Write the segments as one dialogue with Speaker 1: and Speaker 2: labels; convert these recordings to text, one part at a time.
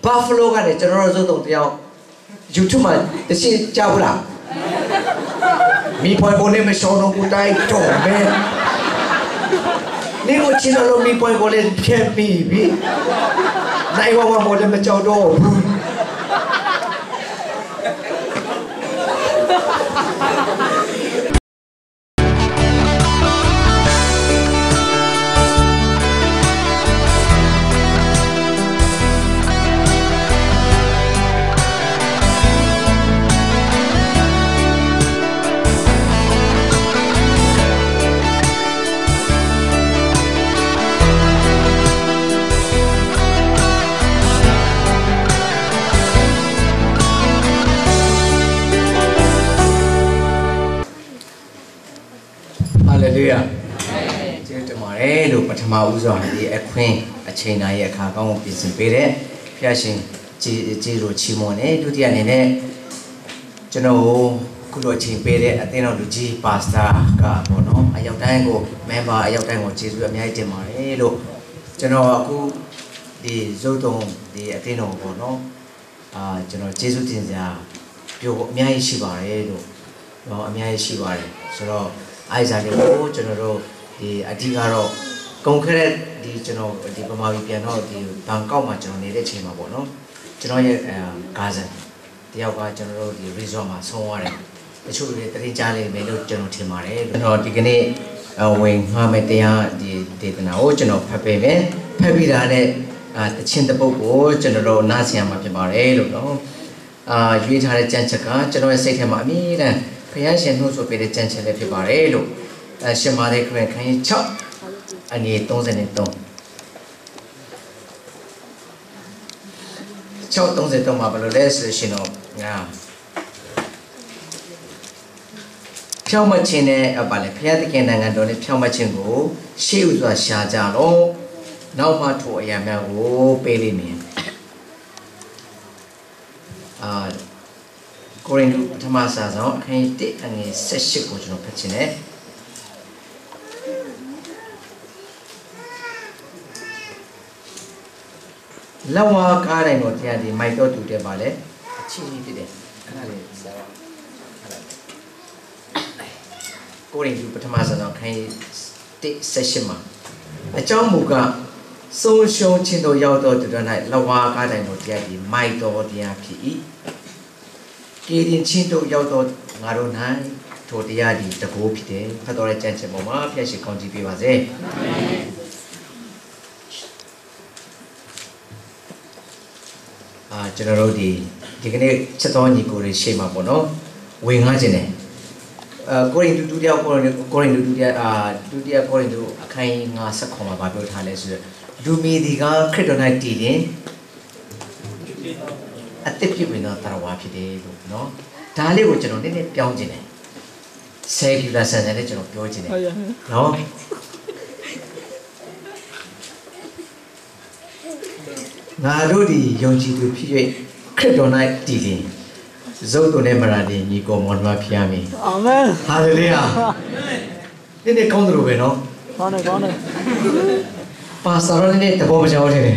Speaker 1: Buffalo ကနေကျွန်တော်တို့သုံးတယောက် YouTube မှာတရှင်းကြားဘူးလားမိပွိုင်ကိုလည်းမရှောင်းတော့ဘူးတိုက်တော့မယ်နေကိုချင်းတော့မိပွိုင်ကိုလည်းဖြတ်ပြီးပြီနိုင်ဝမမို့လည်းမကြောက်တော့ဘူးကျေးဇူးတင်ပါတယ်လို့ပထမဦးစွာဒီအခွင့်အချိန်တိုင်းရဲ့အခါကောင်းကိုပြင်ဆင်ပေးတဲ့ဖျားရှင်ကျေးဇူးချီးမွမ်းတယ်ဒုတိယအနေနဲ့ကျွန်တော်ခုလိုအချိန်ပေးတဲ့အသင်းတော်လူကြီးပါစတာကပေါ့နော်အရောက်တိုင်းကို member အရောက်တိုင်းကိုကျေးဇူးအများကြီးတင်ပါတယ်လို့ကျွန်တော်အခုဒီဇုတ်တုံဒီအသင်းတော်ပေါ့နော်ကျွန်တော်ကျေးဇူးတင်စရာပြောအများကြီးရှိပါတယ်လို့အများကြီးရှိပါတယ်ဆိုတော့အဲ့ဒါလေးကိုကျွန်တော်တို့ဒီအဓိကတော့ကုန်ခဲ့တဲ့ဒီကျွန်တော်ဒီပမာပြီးပြန်တော့ဒီဘန်ကောက်မှာကျွန်တော်နေတဲ့ချိန်မှာပေါ့နော်ကျွန်တော်ရဲ့ကာဇန်တယောက်ကကျွန်တော်တို့ဒီ resort မှာဆုံးသွားတယ်တချို့တွေတရင်ကြားလေးမယ်လို့ကျွန်တော်ထင်ပါတယ်ကျွန်တော်ဒီကနေ့ဝင်ငှားမဲ့တရားဒီဒေသနာကိုကျွန်တော်ဖတ်ပေးမယ်ဖတ်ပြီးတာနဲ့တချင်းတပုတ်ကိုကျွန်တော်တို့နားဆင်ရမှာဖြစ်ပါတယ်လို့နော်ရွေးထားတဲ့ကြံချက်ကကျွန်တော်ရဲ့စိတ်ထဲမှာအမြဲတမ်းဖယားရှင်နှုတ်ဆိုပေးတဲ့ကြံချက်လေးဖြစ်ပါတယ်လို့ရှင်မာတဲ့ခရစ်ခိုင်း6အငယ်33 6:33မှာဘယ်လိုလဲဆိုရှင်တော့ဖြောင်းမခြင်းနဲ့ဗာလေဖယားသခင်နိုင်ငံတော်နဲ့ဖြောင်းမခြင်းကိုရှေ့ဥစွာရှာကြတော့နောက်မှထိုအရာများကိုပေးလိမ့်မယ်ကိုရိန္သုပထမစာဆောင်အခန်း1အငယ်18ကိုကျွန်တော်ဖတ်ချင်တယ်လက်ဝါးကားတိုင်းတော့တရားဒီမိုက်တော့တူတယ်ပါလေအချင်းကြီးဖြစ်တယ်အဲ့ဒါလေးဆရာကိုရိန္သုပထမစာဆောင်အခန်း1:18မှာအကြောင်းမူကားဆုံးရှုံးခြင်းတို့ရောက်တော့တူတဲ့၌လက်ဝါးကားတိုင်းတော့တရားဒီမိုက်တော့တရားဖြစ်၏ကေရင်ချင်းတို့ရောက်တော့ငါတို့၌ထိုတရားဒီတကိုးဖြစ်တယ်ဖတ်တော်တဲ့ကြံ့ချက်ပေါ်မှာဖျက်ရှိကောင်းကြည့်ပေးပါစေကျွန်တော်တို့ဒီကနေ့ချက်တော်ညီကိုတွေရှေ့မှာပေါ့နော်ဝင်ငှားခြင်းတယ်ကိုရင်ဒုတိယကိုရင်ဒုတိယကိုရင်ဒုအခန်း50ခေါ်မှာဗာပြောထားလဲဆိုတော့လူမီဒီကခရစ်တော်၌တည်တယ်အသက်ပြည့်ဝင်တော့တရဝါဖြစ်တယ်လို့နော်ဒါလေးကိုကျွန်တော်နည်းနည်းပြောင်းခြင်းတယ် secular ဆန်ဆန်နဲ့ကျွန်တော်ပြောခြင်းတယ်နော်ငါတို့ဒီယုံကြည်သူဖြစ်၍ခရစ်တော်၌တည်တယ်ဇုတ်တော်နဲ့မရာဒီညီကိုမောင်မဖျားမီအာမင်ဟာလေလုယာနည်းနည်းကောင်းတယ်လို့ပဲနော်ကောင်းတယ်ပါစတာနဲ့တဘောမကြောက်တယ်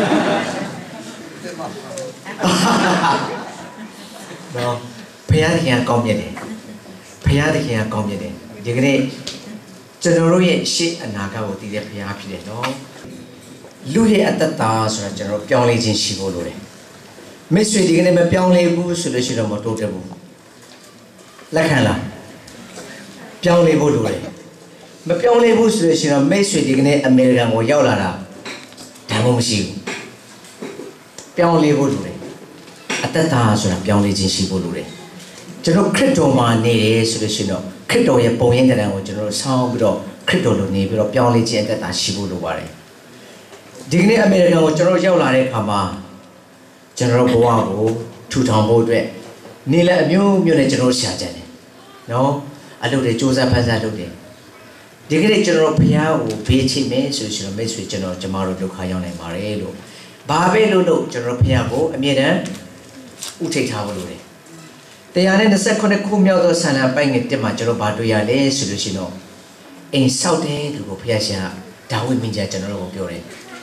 Speaker 1: နော်ဖယားသခင်ကောင်းမြတ်တယ်ဖယားသခင်ကောင်းမြတ်တယ်ဒီကနေ့ကျွန်တော်တို့ရဲ့ရှေ့အနာဂတ်ကိုတည်တဲ့ဖယားဖြစ်တယ်နော်လူရဲ့အတ္တတာဆိုတာကျွန်တော်ပြောင်းလဲခြင်းရှိဖို့လိုတယ်မိတ်ဆွေဒီကနေ့မပြောင်းလဲဘူးဆိုလို့ရှိတော့မတိုးတက်ဘူးလက်ခံလားပြောင်းလဲဖို့လိုတယ်မပြောင်းလဲဘူးဆိုလို့ရှိတော့မိတ်ဆွေဒီကနေ့အမေရိကန်ကိုရောက်လာတာဒါမှမရှိဘူးပြောင်းလဲဖို့လိုတယ်အတ္တတာဆိုတာပြောင်းလဲခြင်းရှိဖို့လိုတယ်ကျွန်တော်ခရစ်တော်မှာနေတယ်ဆိုလို့ရှိတော့ခရစ်တော်ရဲ့ပုံရိပ်တရားကိုကျွန်တော်ဆောင်းပြီးတော့ခရစ်တော်လိုနေပြီးတော့ပြောင်းလဲခြင်းအတ္တတာရှိဖို့လိုပါတယ်ဒီကနေ့အမေရိကန်ကိုကျွန်တော်ရောက်လာတဲ့အခါမှာကျွန်တော်ဘဝကိုထူထောင်ဖို့အတွက်နေလက်အမျိုးမျိုးနဲ့ကျွန်တော်ရှာကြတယ်နော်အလုပ်တွေစူးစမ်းဖန်ဆန်းလုပ်တယ်ဒီကနေ့ကျွန်တော်ဘုရားကိုဘေးချိမယ်ဆိုရှင်မိတ်ဆွေကျွန်တော်ကျမတို့ဒုက္ခရောက်နိုင်ပါတယ်လို့ဘာပဲလို့ကျွန်တော်ဘုရားကိုအမြဲတမ်းဥထိတ်ထားဖို့လိုတယ်129ခုမြောက်သောဆန္ဒပိုင်ငယ်တက်မှာကျွန်တော်ဘာတွေ့ရလဲဆိုလို့ရှင်တော့အိမ်ဆောက်တဲ့သူကိုဘုရားရှင်ကဒါဝိမင်းကြီးကျွန်တော်တို့ကိုပြောတယ်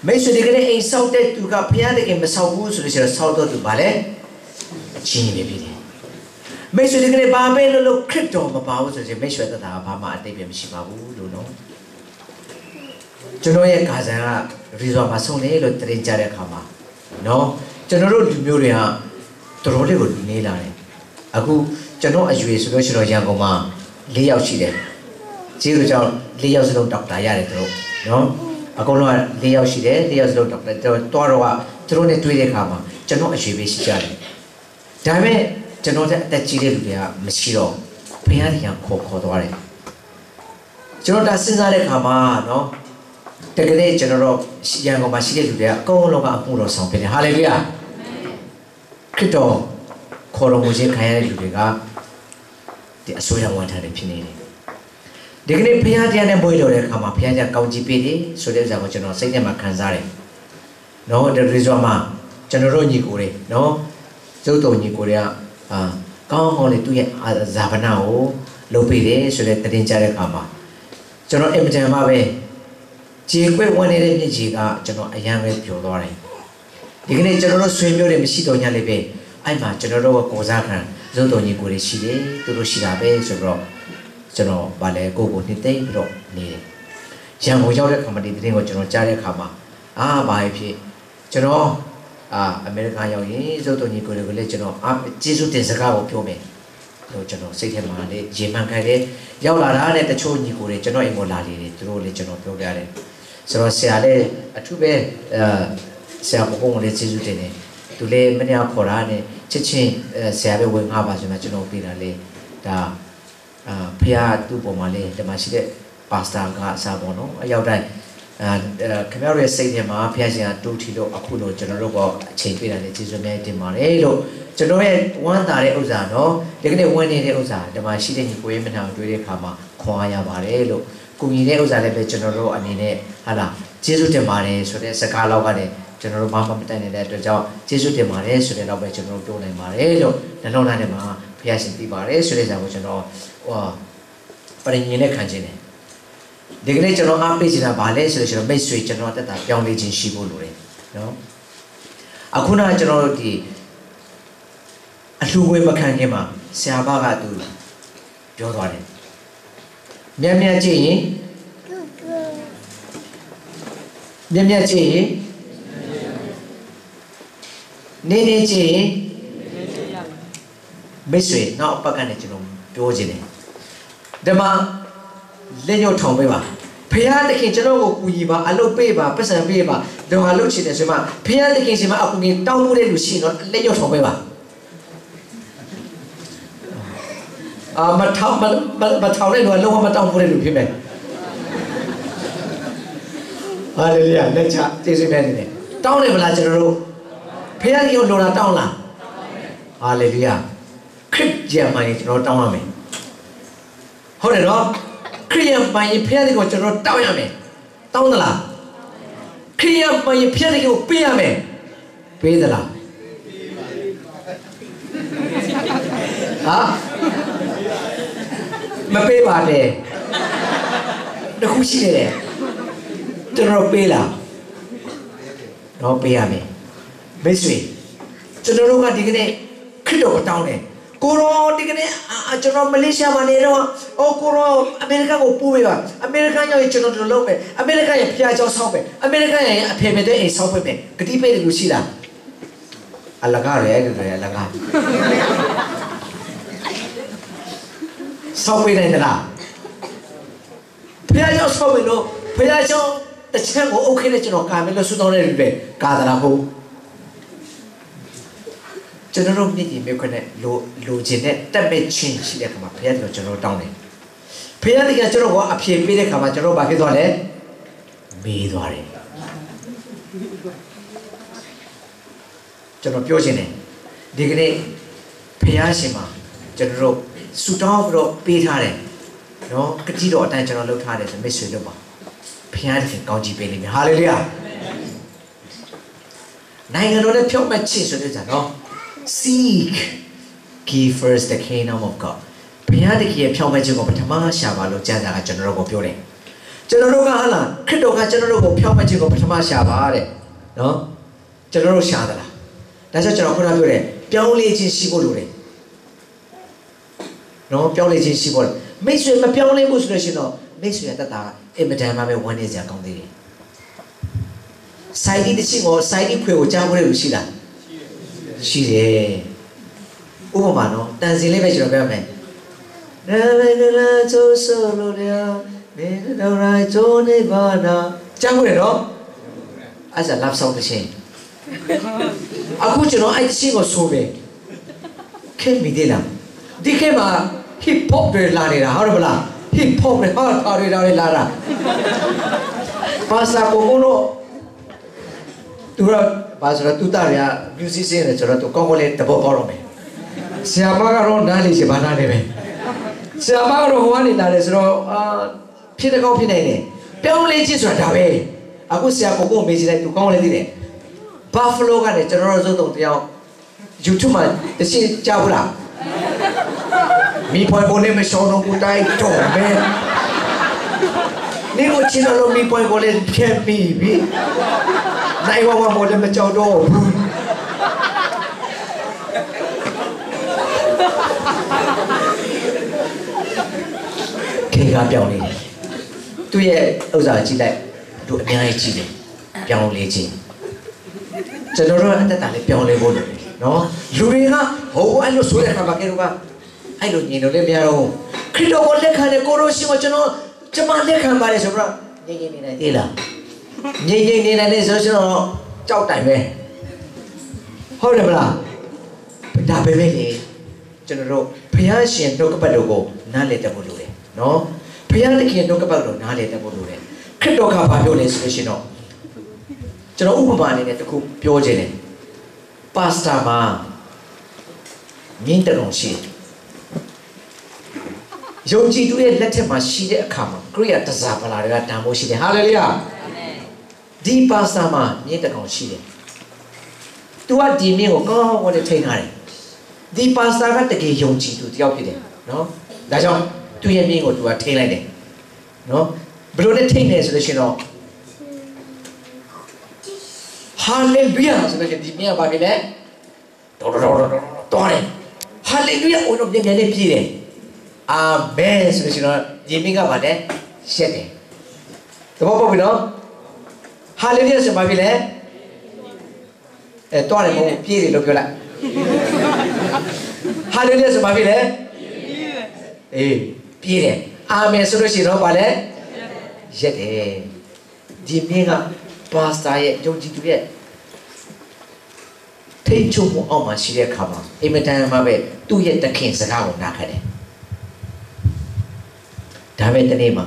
Speaker 1: မိတ်ဆွေဒီကနေ့အိမ်ဆောက်တဲ့သူကဖခင်တကယ်မဆောက်ဘူးဆိုလို့ရှိရင်ဆောက်တော့သူဗာလဲအချင်းနေပြီတယ်မိတ်ဆွေဒီကနေ့ဘာပဲလို့ခရစ်တော်မပါဘူးဆိုရင်မိတ်ဆွေသက်တာဘာမှအတိတ်ပဲမရှိပါဘူးလို့နော်ကျွန်တော်ရဲ့ကာဇန်ကရီဇော်မှာဆုံးတယ်လို့တင်ကြတဲ့အခါမှာနော်ကျွန်တော်တို့လူမျိုးတွေကတော်တော်လေးကိုနေလာတယ်အခုကျွန်တော်အရွယ်ဆိုလို့ရှိတော့ရန်ကုန်မှာ၄ယောက်ရှိတယ်ကျေးဇူးကြောင့်၄ယောက်စလုံးဒေါက်တာရတယ်သူတို့နော်အကုန်လုံးက၄ယောက်ရှိတယ်၄ယောက်စလုံးဒေါက်တာတော်တော့ကသူတို့နဲ့တွေ့တဲ့အခါမှာကျွန်တော်အရွယ်ပဲရှိကြတယ်ဒါပေမဲ့ကျွန်တော်တဲ့အသက်ကြီးတဲ့လူတွေကမရှိတော့ဘုရားတရားခေါ်သွားတယ်ကျွန်တော်ဒါစဉ်းစားတဲ့အခါမှာနော်တကယ်လည်းကျွန်တော်တို့ရန်ကုန်မှာရှိတဲ့လူတွေကအကုန်လုံးကအမှုတော်ဆောင်ဖြစ်တယ်ဟာလေလုယာခရစ်တော်ခေါ်တော်မူခြင်းခံရတဲ့လူတွေကဒီအစိုးရဝန်ထမ်းတွေဖြစ်နေတယ်ဒီကနေ့ဘုရားတရားနဲ့မွေးတော်တဲ့အခါမှာဘုရားကကောင်းချီးပေးတယ်ဆိုတဲ့ဥစ္စာကိုကျွန်တော်စိတ်ထဲမှာခံစားတယ်နော်ဒီရီဇွာမှာကျွန်တော်တို့ညီကိုတွေနော်ကျုပ်တော်ညီကိုတွေကကောင်းကောင်းလေးသူ့ရဲ့ဇာပနာကိုလုပ်ပေးတယ်ဆိုတဲ့တင်ကြတဲ့အခါမှာကျွန်တော်အင်မတန်မှပဲခြေခွေဝင်နေတဲ့မြစ်ကြီးကကျွန်တော်အရန်ပဲပျော်သွားတယ်ဒီကနေ့ကျွန်တော်တို့ဆွေမျိုးတွေမရှိတော့ညလေးပဲအဲ့မှာကျွန်တော်တို့ကကိုစားခံကျုပ်တော်ညီကိုတွေရှိတယ်သူတို့ရှိတာပဲဆိုတော့ကျွန်တော်ဗာလဲကိုနှစ်သိမ့်ပြီးတော့နေတယ်ရန်ကုန်ရောက်တဲ့ခါမှာဒီသတင်းကိုကျွန်တော်ကြားတဲ့ခါမှာဘာဖြစ်ကျွန်တော်အမေရိကန်ရောက်ရင်ကျုပ်တော်ညီကိုတွေကိုလည်းကျွန်တော်ကျေးဇူးတင်စကားကိုပြောမယ်လို့ကျွန်တော်စိတ်ထဲမှာလည်းရေမှန်ခိုင်တယ်ရောက်လာတာနဲ့တချို့ညီကိုတွေကျွန်တော်အိမ်ကိုလာလေတယ်သူတို့လည်းကျွန်တော်ပြောပြတယ်ဆိုတော့ဆရာလည်းအထူးပဲဆရာဘုံလည်းကျေးဇူးတင်တယ်သူလည်းမနေ့ခေါ်တာနဲ့ချက်ချင်းဆရာပဲဝင်ငါပါဆိုမှကျွန်တော်ပြေးတာလေဒါဖခင်သူ့ပုံမှာလေဒီမှာရှိတဲ့ပါစတာကအစားပေါ့နော်အရောက်တိုင်းခင်ဗျားတို့ရဲ့စိတ်ထဲမှာဖခင်ရှင်ကတူထီလို့အခုလို့ကျွန်တော်တို့ကအချိန်ပေးတာလေကျေးဇူးများတင်ပါတယ်လို့ကျွန်တော်ရဲ့ဝမ်းသာတဲ့ဥစ္စာနော်ဒီကနေ့ဝမ်းနေတဲ့ဥစ္စာဒီမှာရှိတဲ့ညီကိုရဲ့မျက်နှာကိုတွေ့တဲ့အခါမှာခွန်အားရပါတယ်လို့ကိုကြီးတဲ့ဥစ္စာလည်းပဲကျွန်တော်တို့အနေနဲ့ဟာလားကျေးဇူးတင်ပါတယ်ဆိုတဲ့စကားလောက်ကနေကျွန်တော်တို့ဘာမှမတိုင်နေတဲ့အတွက်ကြောင့်ကျေးဇူးတင်ပါတယ်ဆိုတဲ့တော့ပဲကျွန်တော်တို့ပြောနိုင်ပါတယ်လို့နှလုံးသားထဲမှာဖခင်ရှင်သိပါတယ်ဆိုတဲ့ဇာကိုကျွန်တော်ပရိညင်နဲ့ခံခြင်းတယ်ဒီကနေ့ကျွန်တော်အားပေးချင်တာဗာလဲဆိုလို့ကျွန်တော်မိတ်ဆွေကျွန်တော်တက်တာပြောင်းလဲခြင်းရှိဖို့လိုတယ်နော်အခုနကကျွန်တော်တို့ဒီအလှူငွေမခံခင်မှာဆရာဘကသူပြောသွားတယ်မြတ်မြတ်ကြည့်ရင်မြတ်မြတ်ကြည့်ရင်နေနေကြည့်ရင်မိတ်ဆွေနောက်ပတ်ကနေကျွန်တော်ပြောချင်တယ်ဓမ္မလက်ညှိုးထောင်ပေးပါဖခင်တခင်ကျွန်တော်ကိုကူညီပါအလုပ်ပေးပါပတ်စံပေးပါတော့အလုပ်ချင်တယ်ဆိုမှဖခင်တခင်ရှင်မအကူကြီးတောင်းဖို့တဲ့လူရှိတော့လက်ညှိုးထောင်ပေးပါမထောင်တဲ့လူကလုံးဝမတောင်းဖို့တဲ့လူဖြစ်မယ်ဟာလေလုယာလက်ချကျေးဇူးများနေတယ်တောင်းတယ်မလားကျွန်တော်တို့ဖခင်ကြီးကိုလိုတာတောင်းလားဟာလေလုယာခရစ်ယာန်မှာကျွန်တော်တောင်းရမယ်ဟုတ်တယ်နော်ခရစ်ယာန်မှာဖခင်ကြီးကိုကျွန်တော်တောင်းရမယ်တောင်းသလားခရစ်ယာန်မှာဖခင်ကြီးကိုပေးရမယ်ပေးသလားဟာမပေးပါနဲ့တခုရှိတယ်ကျွန်တော်ပေးလားတော့ပေးရမယ်မိတ်ဆွေကျွန်တော်တို့ကဒီကနေ့ခရစ်တော်ကိုတောင်းတယ်ကိုရောဒီကနေ့ကျွန်တော်မလေးရှားမှာနေတော့ကိုရောအမေရိကန်ကိုပို့ပေးပါအမေရိကန်ရောက်ရင်ကျွန်တော်တို့လုပ်မယ်အမေရိကန်ရဲ့ဖျားကြောင်းဆောက်မယ်အမေရိကန်ရဲ့အဖေမဲ့တဲ့အိမ်ဆောက်ပေးမယ်ဂတိပေးတယ်လို့ရှိလားအလကားရဲအဲ့ဒါရဲအလကားဆောက်ပေးနိုင်သလားဖျားကြောင်းဆောက်မယ်လို့ဖျားကြောင်းတစ်ချက်ကို okay နဲ့ကျွန်တော်ကာမယ်လို့ဆုတောင်းနေတယ်ပဲကာသလားဟုတ်ကျွန်တော်တို့မြင့်ကြီးမြခွနဲ့လိုချင်တဲ့တက်မဲ့ချင်းရှိတဲ့ခါမှာဘုရားတော်ကျွန်တော်တောင်းတယ်ဘုရားတကယ်ကျွန်တော်ကအဖြေပေးတဲ့ခါမှာကျွန်တော်ဘာဖြစ်သွားလဲမေးသွားတယ်ကျွန်တော်ပြောချင်တယ်ဒီကနေ့ဘုရားရှင်မှာကျွန်တော်တို့ဆူတောင်းပြီးတော့ပေးထားတယ်နော်ကတိတော်အတိုင်းကျွန်တော်လုပ်ထားတယ်ဆိုမိတ်ဆွေလုပ်ပါဘုရားတခင်ကောင်းချီးပေးလိမ့်မယ်ဟာလေလုယာနိုင်ငံတော်နဲ့ဖြောင့်မတ်ခြင်းဆိုတဲ့ဇာနော်Seek ye first the kingdom of God ဘုရားတခင်ရဲ့ဖြောင့်မတ်ခြင်းကိုပထမရှာပါလို့ကျမ်းစာကကျွန်တော်တို့ကိုပြောတယ်ကျွန်တော်တို့ကဟာလားခရစ်တော်ကကျွန်တော်တို့ကိုဖြောင်းမခြင်းကိုပထမရှာပါတဲ့နော်ကျွန်တော်တို့ရှာသလားဒါဆိုကျွန်တော်ခုနပြောတယ်ပြောင်းလဲခြင်းရှိဖို့လိုတယ်နော်ပြောင်းလဲခြင်းရှိဖို့မိတ်ဆွေမပြောင်းလဲဘူးဆိုလို့ရှိရင်တော့မိတ်ဆွေရဲ့တတ်တာအင်မတန်မှပဲဝမ်းနေစရာကောင်းသေးတယ်ဆိုင်ဒီတချင်းကိုဆိုင်ဒီခွေကိုကြားဖို့လို့ရှိလားရှိတယ်ဥပမာနော်တန်စင်လေးပဲကျွန်တော်ပြောမယ်နာမည်ကလာချိုးဆိုလို့တရားမင်းတို့ရိုင်းချိုးနေပါနာကြားဖို့ရနော်အဲ့ဒါ love song တစ်ချင်းအခုကျွန်တော်အဲ့ဒီချင်းကိုဆိုပဲခင်မိသေးလားဒီခေတ်မှာ hip hop တွေလာနေတာဟုတ်တယ်မလား hip hop တွေဟာတာတွေလာတာပါစာကိုလို့သူကဘာဆိုတော့သူတာရ musician နဲ့ကျွန်တော်တို့ကောင်းကောင်းလေးတပုတ်ပေါက်တော့မယ်ဆရာမကတော့နားလေချင်ပါနားနေပဲဆရာမကတော့ဟိုကနေလာတယ်ဆိုတော့ဖြစ်တဲ့ကောင်းဖြစ်နေတယ်ပြောင်းလဲခြင်းဆိုတာဒါပဲအခုဆရာကိုမေးကြည့်လိုက်သူကောင်းလဲသိတယ် Buffalo ကနေကျွန်တော်တို့သုံးတယောက် YouTube မှာတချိကြားဘူးလားမိဖွယ်ကိုလည်းမရှောင်းတော့ဘူးတိုက်တော့မယ်နေကိုချင်းတော့မိဖွယ်ကိုလည်းဖြတ်ပြီးပြီနိုင်ဝမမို့လည်းမကြောက်တော့ဘူးခေကပြောင်းနေတယ်သူ့ရဲ့ဥစ္စာကြည့်လိုက်သူအများကြီးကြည့်တယ်ပြောင်းလဲခြင်းကျွန်တော်တို့အသက်တာလေးပြောင်းလဲဖို့လုပ်တယ်နော်လူတွေကဟိုအဲ့လိုဆိုတဲ့အခါမှာကဲတော့အဲ့လိုညင်လို့လည်းမရတော့ခရစ်တော်ကိုလက်ခံတဲ့ကိုရိုရှိကိုကျွန်မလက်ခံပါတယ်ဆိုတော့ငြိမ်နေနိုင်သေးလားငြိမ်နေနိုင်တယ်ဆိုတော့ကြောက်တိုင်ပဲဟုတ်တယ်မလားဒါပဲပဲလေကျွန်တော်တို့ဘုရားရှင်နှုတ်ကပတ်တော်ကိုနားလည်တတ်ဖို့လိုတယ်နော်ဘုရားသခင်နှုတ်ကပတ်တော်နားလည်တတ်ဖို့လိုတယ်ခရစ်တော်ကဘာပြောလဲဆိုလို့ရှိရင်တော့ကျွန်တော်ဥပမာအနေနဲ့တခုပြောခြင်းတယ်ပါစတာမှာမြင်းတုံရှိယုံကြည်သူရဲ့လက်ထက်မှာရှိတဲ့အခါမှာခရိယာတစားပလာတွေကတန်ဖို့ရှိတယ်ဟာလေလုယာဒီပါစတာမှာမြင်းတုံရှိတယ်သူကဒီမြင်းကိုကောင်းကောင်းနဲ့ထိန်းထားတယ်ဒီပါစတာကတကယ်ယုံကြည်သူတယောက်ဖြစ်တယ်နော်ဒါကြောင့်သူ့ရဲ့မြင်းကိုသူကထိန်းလိုက်တယ်နော်ဘယ်လိုနဲ့ထိန်းလဲဆိုလို့ရှိရင်တော့ဟာလေလုယာဆိုတော့ဒီမြတ်ဘာဖြစ်လဲတော်တယ်ဟာလေလုယာအိုးတော့ပြန်နေပြည်တယ်အာမင်ဆိုလို့ရှိရင်ဒီမြတ်ကဘာလဲရှက်တယ်တဘောပေါက်ပြီနော်ဟာလေလုယာဆိုဘာဖြစ်လဲတော်တယ်မဟုတ်ပြည်တယ်လို့ပြောလိုက်ဟာလေလုယာဆိုဘာဖြစ်လဲအေးပြည်တယ်အာမင်ဆိုလို့ရှိရင်တော့ဘာလဲရက်တယ်ဒီမြတ်ကပါစတာရဲ့ယုံကြည်သူရဲ့ထိတ်ချုံမှုအောက်မှာရှိတဲ့အခါမှာအင်မတန်မှပဲသူ့ရဲ့တခင်စကားကိုနားခတ်တယ်ဒါပဲတနေ့မှာ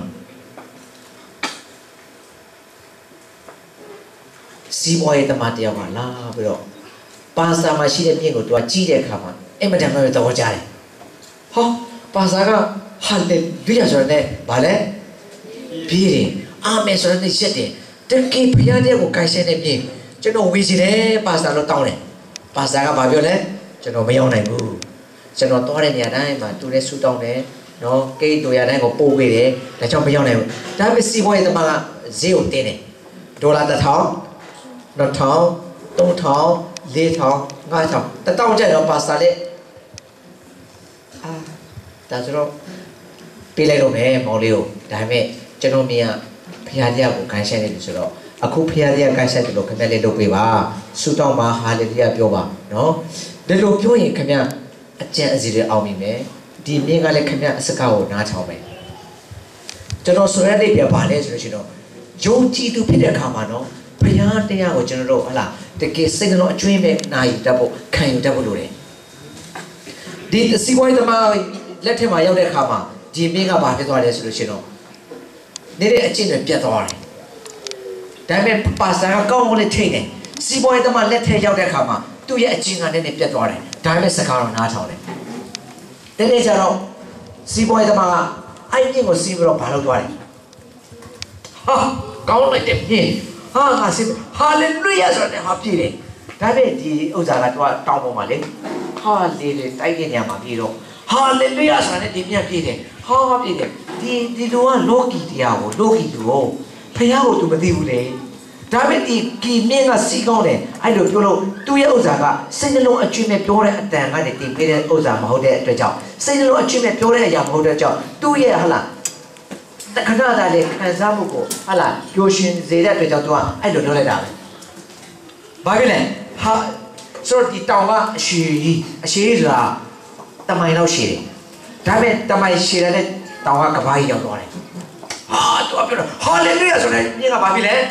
Speaker 1: စီးပွားရေးသမားတယောက်ကလာပြီးတော့ပါစတာမှာရှိတဲ့မြင့်ကိုသူကကြီးတဲ့အခါမှာအင်မတန်မှပဲသဘောကျတယ်ဟောပါစတာကဟာလေလုယာဆိုတဲ့ဘာလဲပြီးတယ်အာမင်ဆိုတဲ့ရှက်တယ်တကယ်ဘုရားတဲ့ကိုကိုင်ဆက်နေပြီကျွန်တော်ဝေစီတယ်ပါစတာလို့တောင်းတယ်ပါစတာကဘာပြောလဲကျွန်တော်မရောက်နိုင်ဘူးကျွန်တော်သွားတဲ့နေရာတိုင်းမှာသူလည်းဆူတောင်းတယ်နော်ကိတ်တို့ရတိုင်းကိုပို့ပေးတယ်ဒါကြောင့်မရောက်နိုင်ဘူးဒါပေမဲ့စီးပွားရေးသမားကဈေးကိုတင်းတယ်ဒေါ်လာ1000 2000 3000 4000 5000 1000ကျတော့ပါစတာလေဒါဆိုတော့ပေးလိုက်တော့မယ်မောင်လေးကိုဒါပေမဲ့ကျွန်တော်မြင်ဖခင်တရားကိုခိုင်းဆိုင်နေပြီဆိုတော့အခုဖခင်တရားခိုင်းဆိုင်တယ်လို့ခင်ဗျလေးလုပ်ပေးပါဆူတောင်းပါဟာလေလုယာပြောပါနော်ဒီလိုပြောရင်ခင်ဗျအကျင့်အစီတွေအောင်ပြီမယ်ဒီမြင်ကလည်းခင်ဗျအစကားကိုနားထောင်မယ်ကျွန်တော်ဆိုရတဲ့ပြပါလဲဆိုလို့ရှိရင်တော့ယုံကြည်သူဖြစ်တဲ့အခါမှာနော်ဖခင်တရားကိုကျွန်တော်တို့ဟလာတကယ်စိတ်နှလုံးအကျွမ်းမဲ့နာယူတတ်ဖို့ခံယူတတ်ဖို့လိုတယ်ဒီစီးပွားရေးသမားလက်ထက်မှာရောက်တဲ့အခါမှာဒီမြင်ကဘာဖြစ်သွားလဲဆိုလို့ရှိရင်တော့နေတဲ့အကျင့်တွေပြတ်သွားတယ်ဒါပေမဲ့ပါစတာကကောင်းကောင်းလေးထိနေစီးပွားရေးသမားလက်ထက်ရောက်တဲ့အခါမှာသူ့ရဲ့အကျင့်ကလည်းပြတ်သွားတယ်ဒါပေမဲ့စကားတော့နားထောင်တယ်တကယ်ကျတော့စီးပွားရေးသမားကအဲ့ဒီကိုစီးပြီးတော့ဘာလုပ်သွားလဲဟာကောင်းလိုက်တဲ့ပြင်းဟာငါစီးဟာလေလုယာဆိုတဲ့ဟာပြည့်တယ်ဒါပေမဲ့ဒီဥစ္စာကသူကတောင်းပေါ်မှာလေဟာလေတိုက်တဲ့နေရာမှာပြီးတော့ဟာ Hallelujah ဆိုတဲ့ဒီမြတ်ပြည့်တယ်ဟာပြည့်တယ်ဒီလူကလောကီတရားကိုလောကီသူကိုဖះကိုသူမသိဘူးလေဒါပေမဲ့ဒီမြင့်ကစီးကောင်းတယ်အဲ့လိုပြောလို့သူ့ရဲ့ဥစ္စာကစိတ်နှလုံးအကျွင့်မဲ့ပြောတဲ့အတန်ကနေတင်ပေးတဲ့ဥစ္စာမဟုတ်တဲ့အတွက်ကြောင့်စိတ်နှလုံးအကျွင့်မဲ့ပြောတဲ့အရာမဟုတ်တဲ့ကြောင့်သူ့ရဲ့ဟလာတခဏတားလေးခံစားမှုကိုဟလာပျော်ရွှင်စေတဲ့အတွက်ကြောင့်သူကအဲ့လိုလုပ်လိုက်တာပဲဘာဖြစ်လဲဟာဆိုတော့ဒီတောင်ကအရှိဆိုတာတမိုင်လောက်ရှိတယ်ဒါပေမဲ့တမိုင်ရှိတဲ့တောင်ကကဘာကြီးရောက်သွားတယ်ဟာသူကပြောတော့ဟာလေလုယာဆိုတဲ့မြင်ကဘာဖြစ်လဲ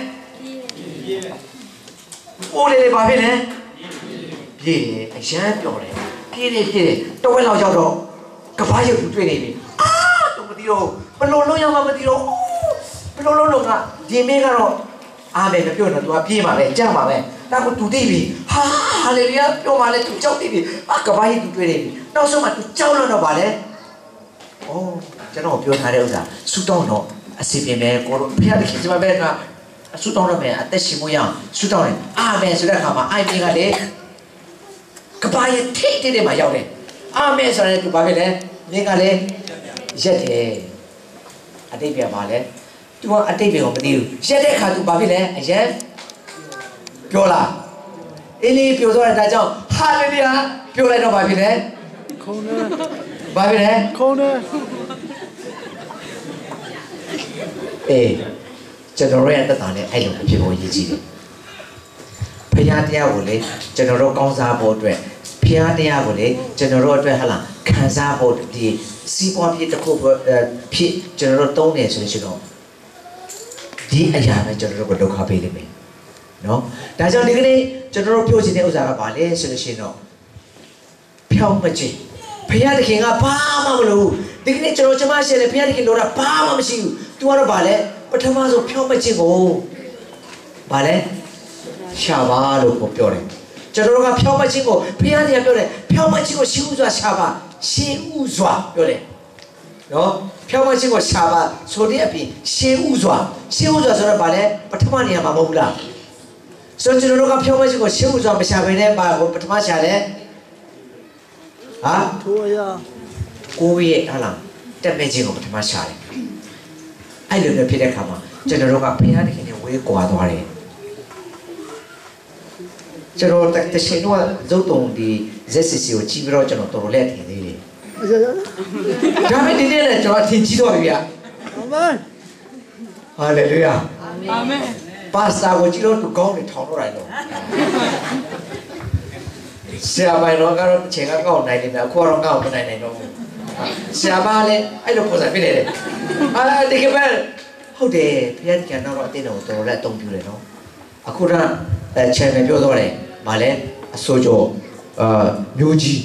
Speaker 1: အိုးလေဘာဖြစ်လဲပြေးတယ်အရန်ပြောတယ်ပြေးတယ်တဝက်လောက်ရောက်တော့ကဘာကြီးကိုတွေ့နေပြီသူမသိတော့ဘယ်လိုလုံးရမှမသိတော့ဘယ်လိုလုံးကဒီမင်းကတော့အားမယ်မပြောတော့သူကပြေးမှာပဲကြမှာပဲဒါကသူသိပြီဟာလေလုယာပြောမှလဲသူကြောက်သိပြီကဘာကြီးသူတွေ့နေပြီနောက်ဆုံးမှသူကြောက်တော့ဗာလဲကျွန်တော်ပြောထားတဲ့ဥစ္စာဆူတောင်းတော့အစီပြင်မယ်ကိုတို့ဖះတခင်ဒီမှာပဲကဆူတောင်းတော့မယ်အသက်ရှင်မရအောင်ဆူတောင်းတယ်အာမင်ဆိုတဲ့အခါမှာအိုင်မင်ကလေကဘာရဲ့ထိတ်တဲ့မှာရောက်တယ်အာမင်ဆိုတဲ့သူဘာဖြစ်လဲမင်းကလေရက်တယ်အတိတ်ပြန်ပါလဲသူကအတိတ်ပြန်ကိုမသိဘူးရက်တဲ့အခါသူဘာဖြစ်လဲအရင်ပြောလားအင်းလေးပြောသွားတဲ့ဒါကြောင့်ဟာလေလုယာပြောလိုက်တော့ဘာဖြစ်လဲခုံးတယ်ဘာဖြစ်လဲခုံးတယ်ကျွန်တော်ရဲ့တက်တာနဲ့အဲ့လိုဖြစ်ဖို့ရည်ကြီးတယ်ဖခင်တရားကိုလေကျွန်တော်တို့ကောင်းစားဖို့အတွက်ဖခင်တရားကိုလေကျွန်တော်တို့အတွက်ဟလာခံစားဖို့ဒီစီးပွားဖြစ်တစ်ခုဖြစ်ကျွန်တော်တို့တုံးနေဆိုလို့ရှိတော့ဒီအရာနဲ့ကျွန်တော်တို့ကိုဒုက္ခပေးလိမ့်မယ်နော်ဒါကြောင့်ဒီကနေ့ကျွန်တော်တို့ပြောချင်တဲ့ဥစ္စာကဘာလဲဆိုလို့ရှိရင်တော့ဖြောင်းမခြင်းဖခင်တခင်ကဘာမှမလုပ်ဒီကနေ့ကျွန်တော်ရှင်းတယ်ဖခင်တခင်လိုတာဘာမှမရှိဘူးသူကတော့ဘာလဲပထမဆုံးဖြောင်းမခြင်းကိုဘာလဲရှာပါလို့ပြောတယ်ကျွန်တော်တို့ကဖြောင်းမခြင်းကိုဖခင်တရားပြောတယ်ဖြောင်းမခြင်းကိုရှင်းဥစွာရှာပါရှင်းဥစွာပြောတယ်နော်ဖြောင်းမခြင်းကိုရှာပါဆိုတဲ့အပြင်ရှင်းဥစွာဆိုတော့ဘာလဲပထမနေရာမှာမဟုတ်ဘူးလားဆိုတော့ကျွန်တော်တို့ကဖြောင်းမခြင်းကိုရှင်းဥစွာမရှာဘဲနဲ့ပါပထမရှာတယ်ဟာထိုးရကိုရဲ့ဟာလားတက်မဲ့ခြင်းကိုပထမရှာတယ်အဲ့လိုမျိုးဖြစ်တဲ့အခါမှာကျွန်တော်တို့ကဘုရားသခင်နဲ့ဝေးကွာသွားတယ်ကျွန်တော်တရှင်တော့ဇုတ်တုံဒီဇက်စစ်စီကိုကြည့်ပြီးတော့ကျွန်တော်တော်တော်လေးထင်သေးတယ်ဒါပေမဲ့ဒီနေ့လည်းကျွန်တော်ထင်ကြည့်တော့ပြီဗျာအာမင်ဟာလေလုယာအာမင်ပါစတာကိုကြည့်လို့သူကောင်းနေထောင်တော့တယ်လို့ဆရာပိုင်တော့ကတော့အချိန်ကကောက်နိုင်တယ်အခုတော့ကောက်မနိုင်နိုင်တော့ဘူးဆရာမလည်းအဲ့လိုပုံစံဖြစ်နေတယ်ဒီကပဲဟုတ်တယ်ဘုရားကျန်တော့အတင်းတော်တော်လည်းအသုံးပြုတယ်နော်အခုတော့channel ပြောတော့တယ်မလဲအစိုးကျော်မျိုးကြီး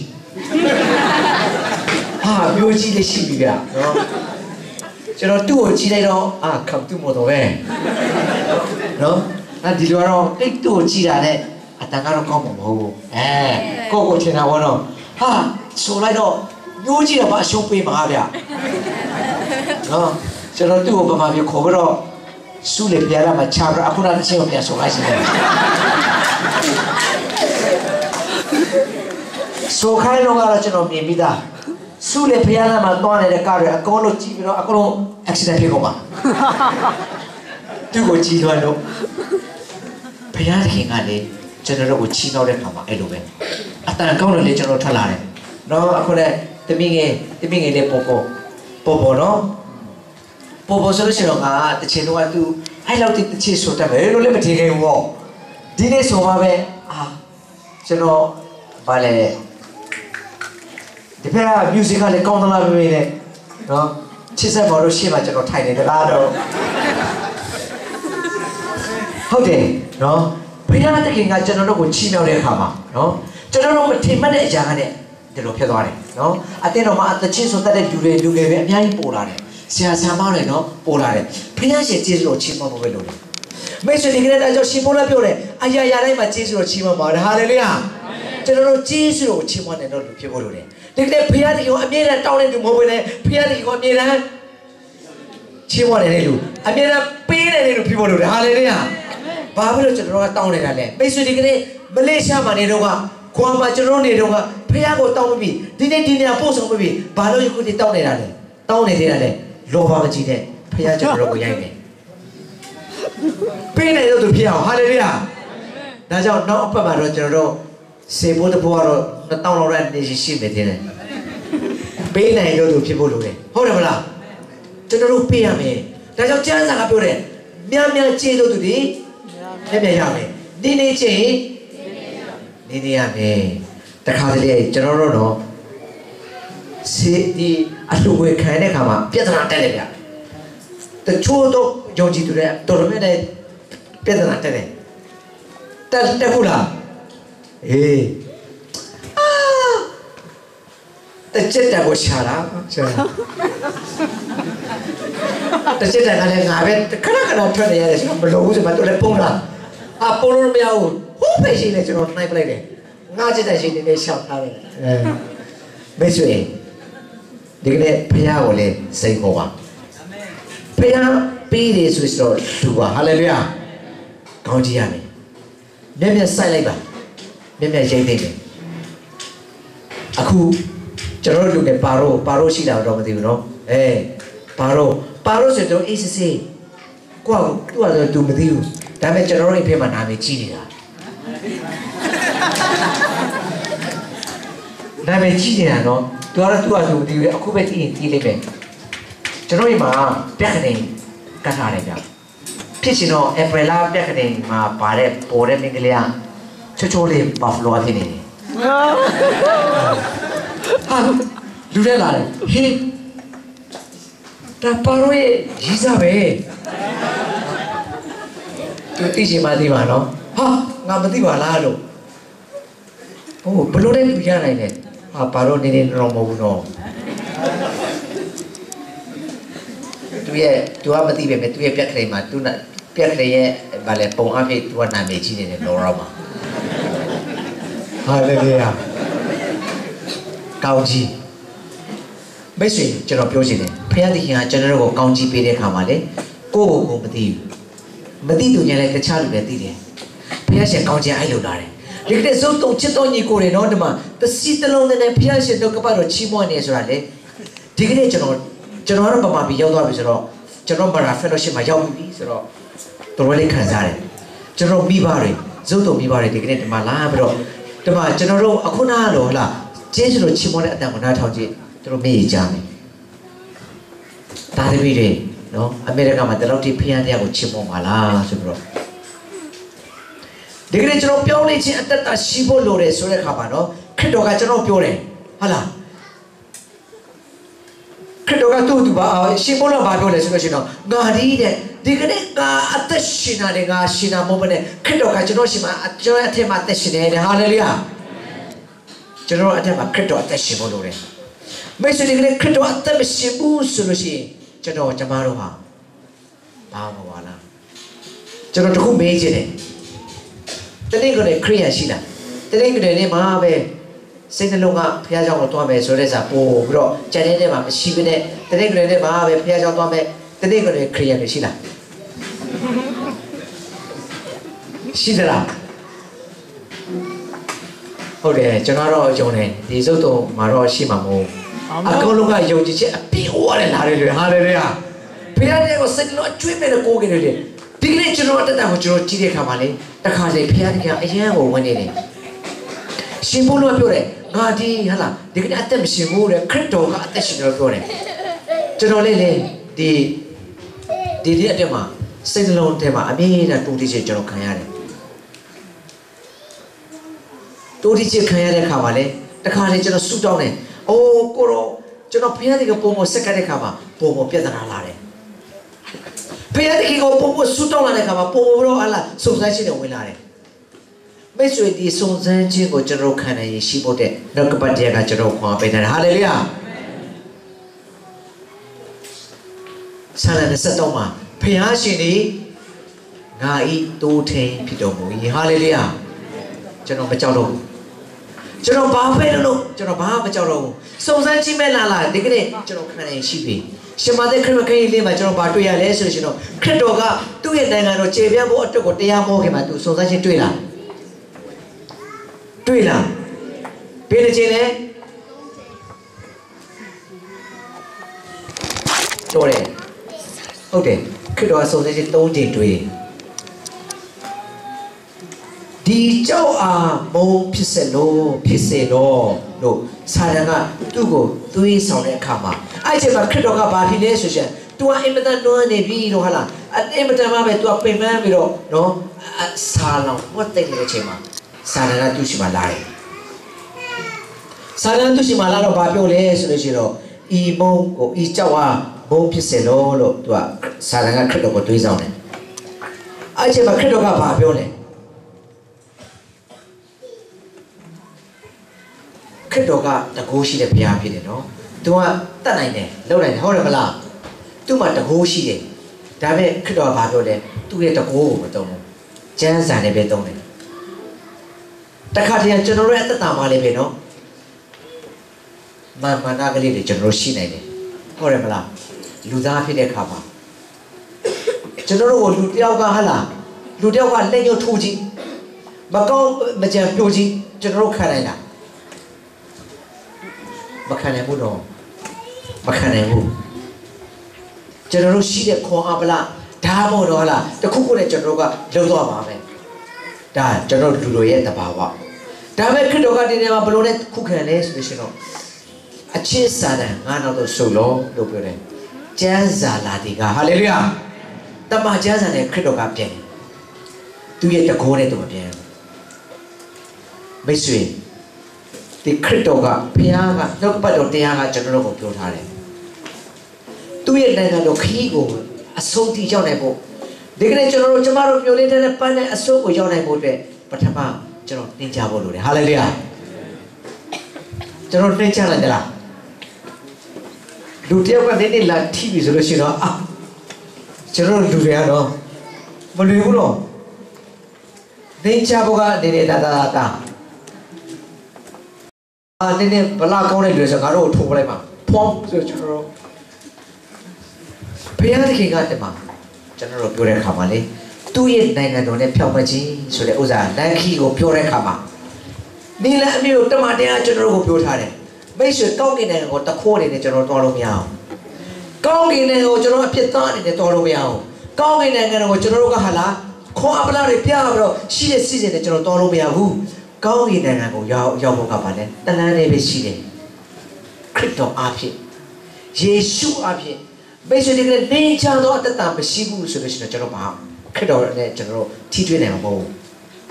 Speaker 1: မျိုးကြီးလည်းရှိပြီဗျာနော်ကျွန်တော်သူ့ကိုကြည့်လိုက်တော့ခပ်သူ့မို့တော့ပဲနော်ဒီလိုတော့တိတ်သူ့ကိုကြည့်တာနဲ့အတန်ကတော့ကောင်းမှာမဟုတ်ဘူးကိုချင်တာဘောတော့ဆိုလိုက်တော့မျိုးကြီးတော့ဘာအရှုံးပေးမှာဗျနော်ကျွန်တော်သူ့ကိုပမာပြခေါ်ပြီးတော့စုလေပြရမှာချပြီးအခုနောက်တစ်ချိန်ကိုပြန်ဆိုလိုက်စီတယ်ဆိုခိုင်းတော့ကတော့ကျွန်တော်မြင်ပြီးသားစုလေပြရမှာသွားနေတဲ့ကားတွေအကုန်လုံးကြည့်ပြီးတော့အကုန်လုံး accident ဖြစ်ကုန်ပါသူ့ကိုကြည့်သွားတော့ဘုရားသခင်ကလည်းကျွန်တော်တို့ကိုချီးနှောက်တဲ့ခါမှာအဲ့လိုပဲအတန်ကောင်းတယ်လေကျွန်တော်ထွက်လာတယ်နော်အခုလည်းတမိငယ်လေးပေါ်နော်ပေါ်ဆိုလို့ရှိရင်တော့တချင်တော့သူအဲ့လောက်တချင်ဆိုတတ်မယ်လို့လည်းမထင်ခဲ့ဘူးပေါ့ဒီနေ့ဆိုမှပဲကျွန်တော်ဗာလေဒီဖက်က music ကလည်းကောင်းသလားပဲလေနော်ချစ်စက်ပေါ်လို့ရှေ့မှာကျွန်တော်ထိုင်နေတလားတော့ဟုတ်တယ်နော်ဘုရားသခင်ကကျွန်တော်တို့ကိုချီးမြှောက်တဲ့အခါမှာနော်ကျွန်တော်တို့မထင်မှတ်တဲ့အရာကလည်းဒီလိုဖြစ်သွားတယ်နော်အတင်းတော်မှာအချင်းဆိုတတ်တဲ့လူတွေပဲအများကြီးပေါ်လာတယ်ဆရာဆရာမတွေနော်ပေါ်လာတယ်ဘုရားရှင်ကျေးဇူးတော်ချီးမွမ်းဖို့ပဲလုပ်တယ်မိတ်ဆွေဒီကနေ့တော့ရှင်ဘုရားပြောတယ်အရာရာတိုင်းမှာကျေးဇူးတော်ချီးမွမ်းပါတယ်ဟာလေလုယာကျွန်တော်တို့ကျေးဇူးတော်ချီးမွမ်းတယ်တော့ဖြစ်ဖို့လုပ်တယ်ဒီကနေ့ဘုရားသခင်ကိုအမြဲတမ်းတောင်းတဲ့လူမဟုတ်ဘဲနဲ့ဘုရားသခင်ကိုအမြဲတမ်းချီးမွမ်းတယ်လူအမြဲတမ်းပေးတယ်လူဖြစ်ဖို့လုပ်တယ်ဟာလေလုယာဘာဖြစ်လို့ကျွန်တော်တို့ကတောင်းနေတာလဲမိတ်ဆွေဒီကနေ့မလေးရှားမှာနေတော့က Guama Jeroni Donga, Piago Tombi, didn't post of me, Balo you could down it, down it, Lova Gide, Piago Yang. Pay a little Pia, hallelujah. That's how not Papa Roger, say what the poor, the town around this ship it in. Pay a little people do it. Hold on, General Pia me. That's how chance I put it. Yamia Chido to thee, Yami. Dine Chi, Nidiame. The Catholic General no. See the Alu Kanekama, Pietra Telia. The Chudo Joji to the Tormene Pietra Tele. That's the Hula. Eh. Ah. The Jetta was Shara. The Jetta and I went the Kanaka 20 years below the Pula. A Polo Miao, who pays it on my plate? Not as she did a shop. Basically, the Piaole say Hoa. Pia P is restored to Hallelujah. Countiami. Maybe a silent, maybe a J. Aku, General look at Paro sit out of the eh, Paro said, don't easy say. Go to other do with you. Damage General payment, I'm a genius. Damage genius, no? To other do you occupate in Tilly. General, beckoning, Catarica. Pitchino, Eprela, beckoning, my pare, or Emilia, Chacholi, Buffalo, Atini. Do they like? He Taparoi, Gisabe. To teach him Madivano. Ha, Namadiva Lado. Oh, Blooded Pianine. A parody in Romo. To have a TV, to a Piacrema, to not Piacre, Valepon, Avi, to an amazing in Norama. Hallelujah. Kauji. Basically, General President, Piatic General County Pede Kamale, go Madi. Madi to like the child of the Tidia. Piace County Iludare. If there's so to Chitoni Kore in Ordama, the seat alone and Piace Docaparo Chimon is rally. Dignity General Bama Yoda Vizero, General Bara Fellowship Mayawi, Zero, Torelli Kazare, General Mibari, Zoto Mibari, Dignity Malabro, the General Akunalo, General Chimon at the Monatoji, through me, Jammy. Tadivide, no, America, Madeloti Piania with Chimon Mala, Subro. The great General Pioli at that Shibo Lore, Surecabano, Kedoga General Piore, Hala. Kedoga to Shimola Babole, Gadi, the great Atashina, the Gashina Mobile, Kedoga Genoshima, Joatema Teshine, Hallelujah. General Atema Keto Ateshimolore. Basically, Keto Atemishibu Sulushi, General Jamaruha, Bawala. General who made it. The nigger Kriya Shina. The nigger name Mabe, Saint Lunga, Piajo Tome, Soresa, Po, Bro, Janema, Shibine, the nigger name Mabe, Piajo Tome, the nigger Kriya Shina. Shidra. Okay, General Jone, the Zoto Maro Shimamo. I go look at you, a big one and hallelujah. Piano was sitting on 3 minutes ago. Big General that was your Chile Kamali, the Kade Pianica, a year or 1 day. Shimuno Pure, Gadi Hala, they can attempt Shimu, crypto, additional Pure. General the Diadema, Saint Lone Tema, I mean, a 2 digit General Kayane. 2 digit Kayane Kamale, the Kade General suit on it. Oh, Goro, General Pianica Pomo, second Kama, Pomo Pianale. Piatic Pomo Suton and Kama, Pomo alla, so that's in a winare. Basically, the Son Zanji or General Kana, she bought it, Nokapatia General Quampin and Hallelujah. San and Satoma, Piashini, Nai, Dote, Pidomo, Hallelujah. General Pachalo. General Baba, General Baba Jaro. So Zanji Melala, the great General Kana Shibi. Shimade Krimaki, General Batuya, Lesson, Kredoga, 2 years ago, Chavia, what to go to Yamokima, so that you Twila. ဘယ်တစ်ချိန်လဲတော်တယ်ဟုတ်တယ်ခရစ်တော်ဆုံးတဲ့3ချိန်တွေ့ဒီကြောက်အားမုံဖြစ်စေလို့စာရန်ကသူ့ကိုသွေးဆောင်တဲ့အခါမှာအဲ့ချိန်မှာခရစ်တော်ကဘာဖြစ်လဲဆိုရင် तू အင်မတန်တွန်းနေပြီတော့ဟာလားအင်မတန်မှပဲ तू ပင်ပန်းပြီးတော့နော်စာလောင်ဝတ်တဲ့တဲ့အချိန်မှာစာရန်ကသူ့ရှိမှလာတယ်စာရန်သူ့ရှိမှလာတော့ဘာပြောလဲဆိုလို့ရှိတော့ဤမုံကိုဤကြောက်အားမုံဖြစ်စေလို့ तू စာရန်ကခရစ်တော်ကိုသွေးဆောင်တယ်အဲ့ချိန်မှာခရစ်တော်ကဘာပြောလဲခရစ်တော်ကတကိုးရှိတဲ့ဘုရားဖြစ်တယ်နော်။ तू ကတတ်နိုင်တယ်လုပ်နိုင်တယ်ဟုတ်တယ်မလား။ तू မှာတကိုးရှိတယ်။ဒါပေမဲ့ခရစ်တော်ကဘာပြောလဲ။ तू ရဲ့တကိုးကိုမသုံးဘူး။ကျမ်းစာနဲ့ပဲသုံးတယ်။တခါတည်းကျွန်တော်ရဲ့အသက်တာမှာလည်းပဲနော်။မာနကလေးတွေကျွန်တော်ရှိနိုင်တယ်။ဟုတ်တယ်မလား။လူသားဖြစ်တဲ့အခါမှာကျွန်တော်တို့ကိုလူတယောက်ကဟာလားလူတယောက်ကလက်ညှိုးထိုးကြည့်မကောင်းမကြံပြိုကြည့်ကျွန်တော်တို့ခံနိုင်လားမခံနိုင်ဘူးတော့မခံနိုင်ဘူးကျွန်တော်တို့ရှိတဲ့ခွန်အားပလားဒါမှမဟုတ်တော့လားတခုခုနဲ့ကျွန်တော်တို့ကလုံးသွားပါမယ်ဒါကျွန်တော်လူတို့ရဲ့တဘာဝဒါပေမဲ့ခရစ်တော်ကဒီနေ့မှာဘလို့နဲ့ခုခံလဲဆိုလို့ရှိရင်တော့အချစ်စာတန်ငါနောက်တော့ဆိုလို့ပြောတယ်ကျမ်းစာလာဒီကဟာလေလုယာတမန်ကျမ်းစာနဲ့ခရစ်တော်ကပြန်တယ်သူရဲ့တကောနဲ့သူမပြန်ဘူးမိတ်ဆွေဒီခရစ်တော်ကဘုရားကနှုတ်ပတ်တော်တရားကကျွန်တော်တို့ကိုပြောထားတယ်သူရဲ့နိုင်ငံတော်ခရီးကိုအဆုံးထိရောက်နိုင်ဖို့ဒီကနေ့ကျွန်တော်တို့ကျမတို့ပြောလေးတဲ့ပန်းနဲ့အဆုံးကိုရောက်နိုင်ဖို့အတွက်ပထမကျွန်တော်သင်ကြားဖို့လိုတယ်ဟာလေလုယာကျွန်တော်သင်ကြားလိုက်ကြလားလူတယောက်ကနေ့လာထိပြီဆိုလို့ရှိရင်တော့ကျွန်တော်လူတွေကတော့မလွယ်ဘူးတော့သင်ကြားဖို့ကနေနေတာနည်းနည်းဘလာကောင်းတဲ့လူတွေဆိုငါတို့ကိုထိုးပလိုက်ပါဖောင်းဆိုကျွန်တော်တို့ဘုရားသခင်ကတည်းကကျွန်တော်တို့ပြောတဲ့အခါမှာလေသူ့ရဲ့နိုင်ငံတော်နဲ့ဖြောင့်မခြင်းဆိုတဲ့ဥစ္စာလန်ခီကိုပြောတဲ့အခါမှာဒီလအမျိုးတမန်တရားကျွန်တော်တို့ကိုပြောထားတယ်မိတ်ဆွေကောင်းကင်နိုင်ငံကိုတခိုးအနေနဲ့ကျွန်တော်တော်လို့မရအောင်ကောင်းကင်နိုင်ငံကိုကျွန်တော်အဖြစ်သားအနေနဲ့တော်လို့မရအောင်ကောင်းကင်နိုင်ငံကိုကျွန်တော်တို့ကဟာလားခွန်အပလာတွေပြပြီးတော့ရှိတဲ့စီစဉ်နဲ့ကျွန်တော်တော်လို့မရဘူးကောင်းကင်နိုင်ငံကိုရောက်ဖို့ကပါလဲတဏှာနဲ့ပဲရှိတယ်ခရစ်တော်အားဖြင့်ယေရှုအားဖြင့်မိတ်ဆွေတွေကလည်းနေချတော့အတ္တမရှိဘူးဆိုလို့ရှိရင်ကျွန်တော်ဘာခရစ်တော်နဲ့ကျွန်တော်တို့ထိတွေ့နိုင်မှာမဟုတ်ဘူး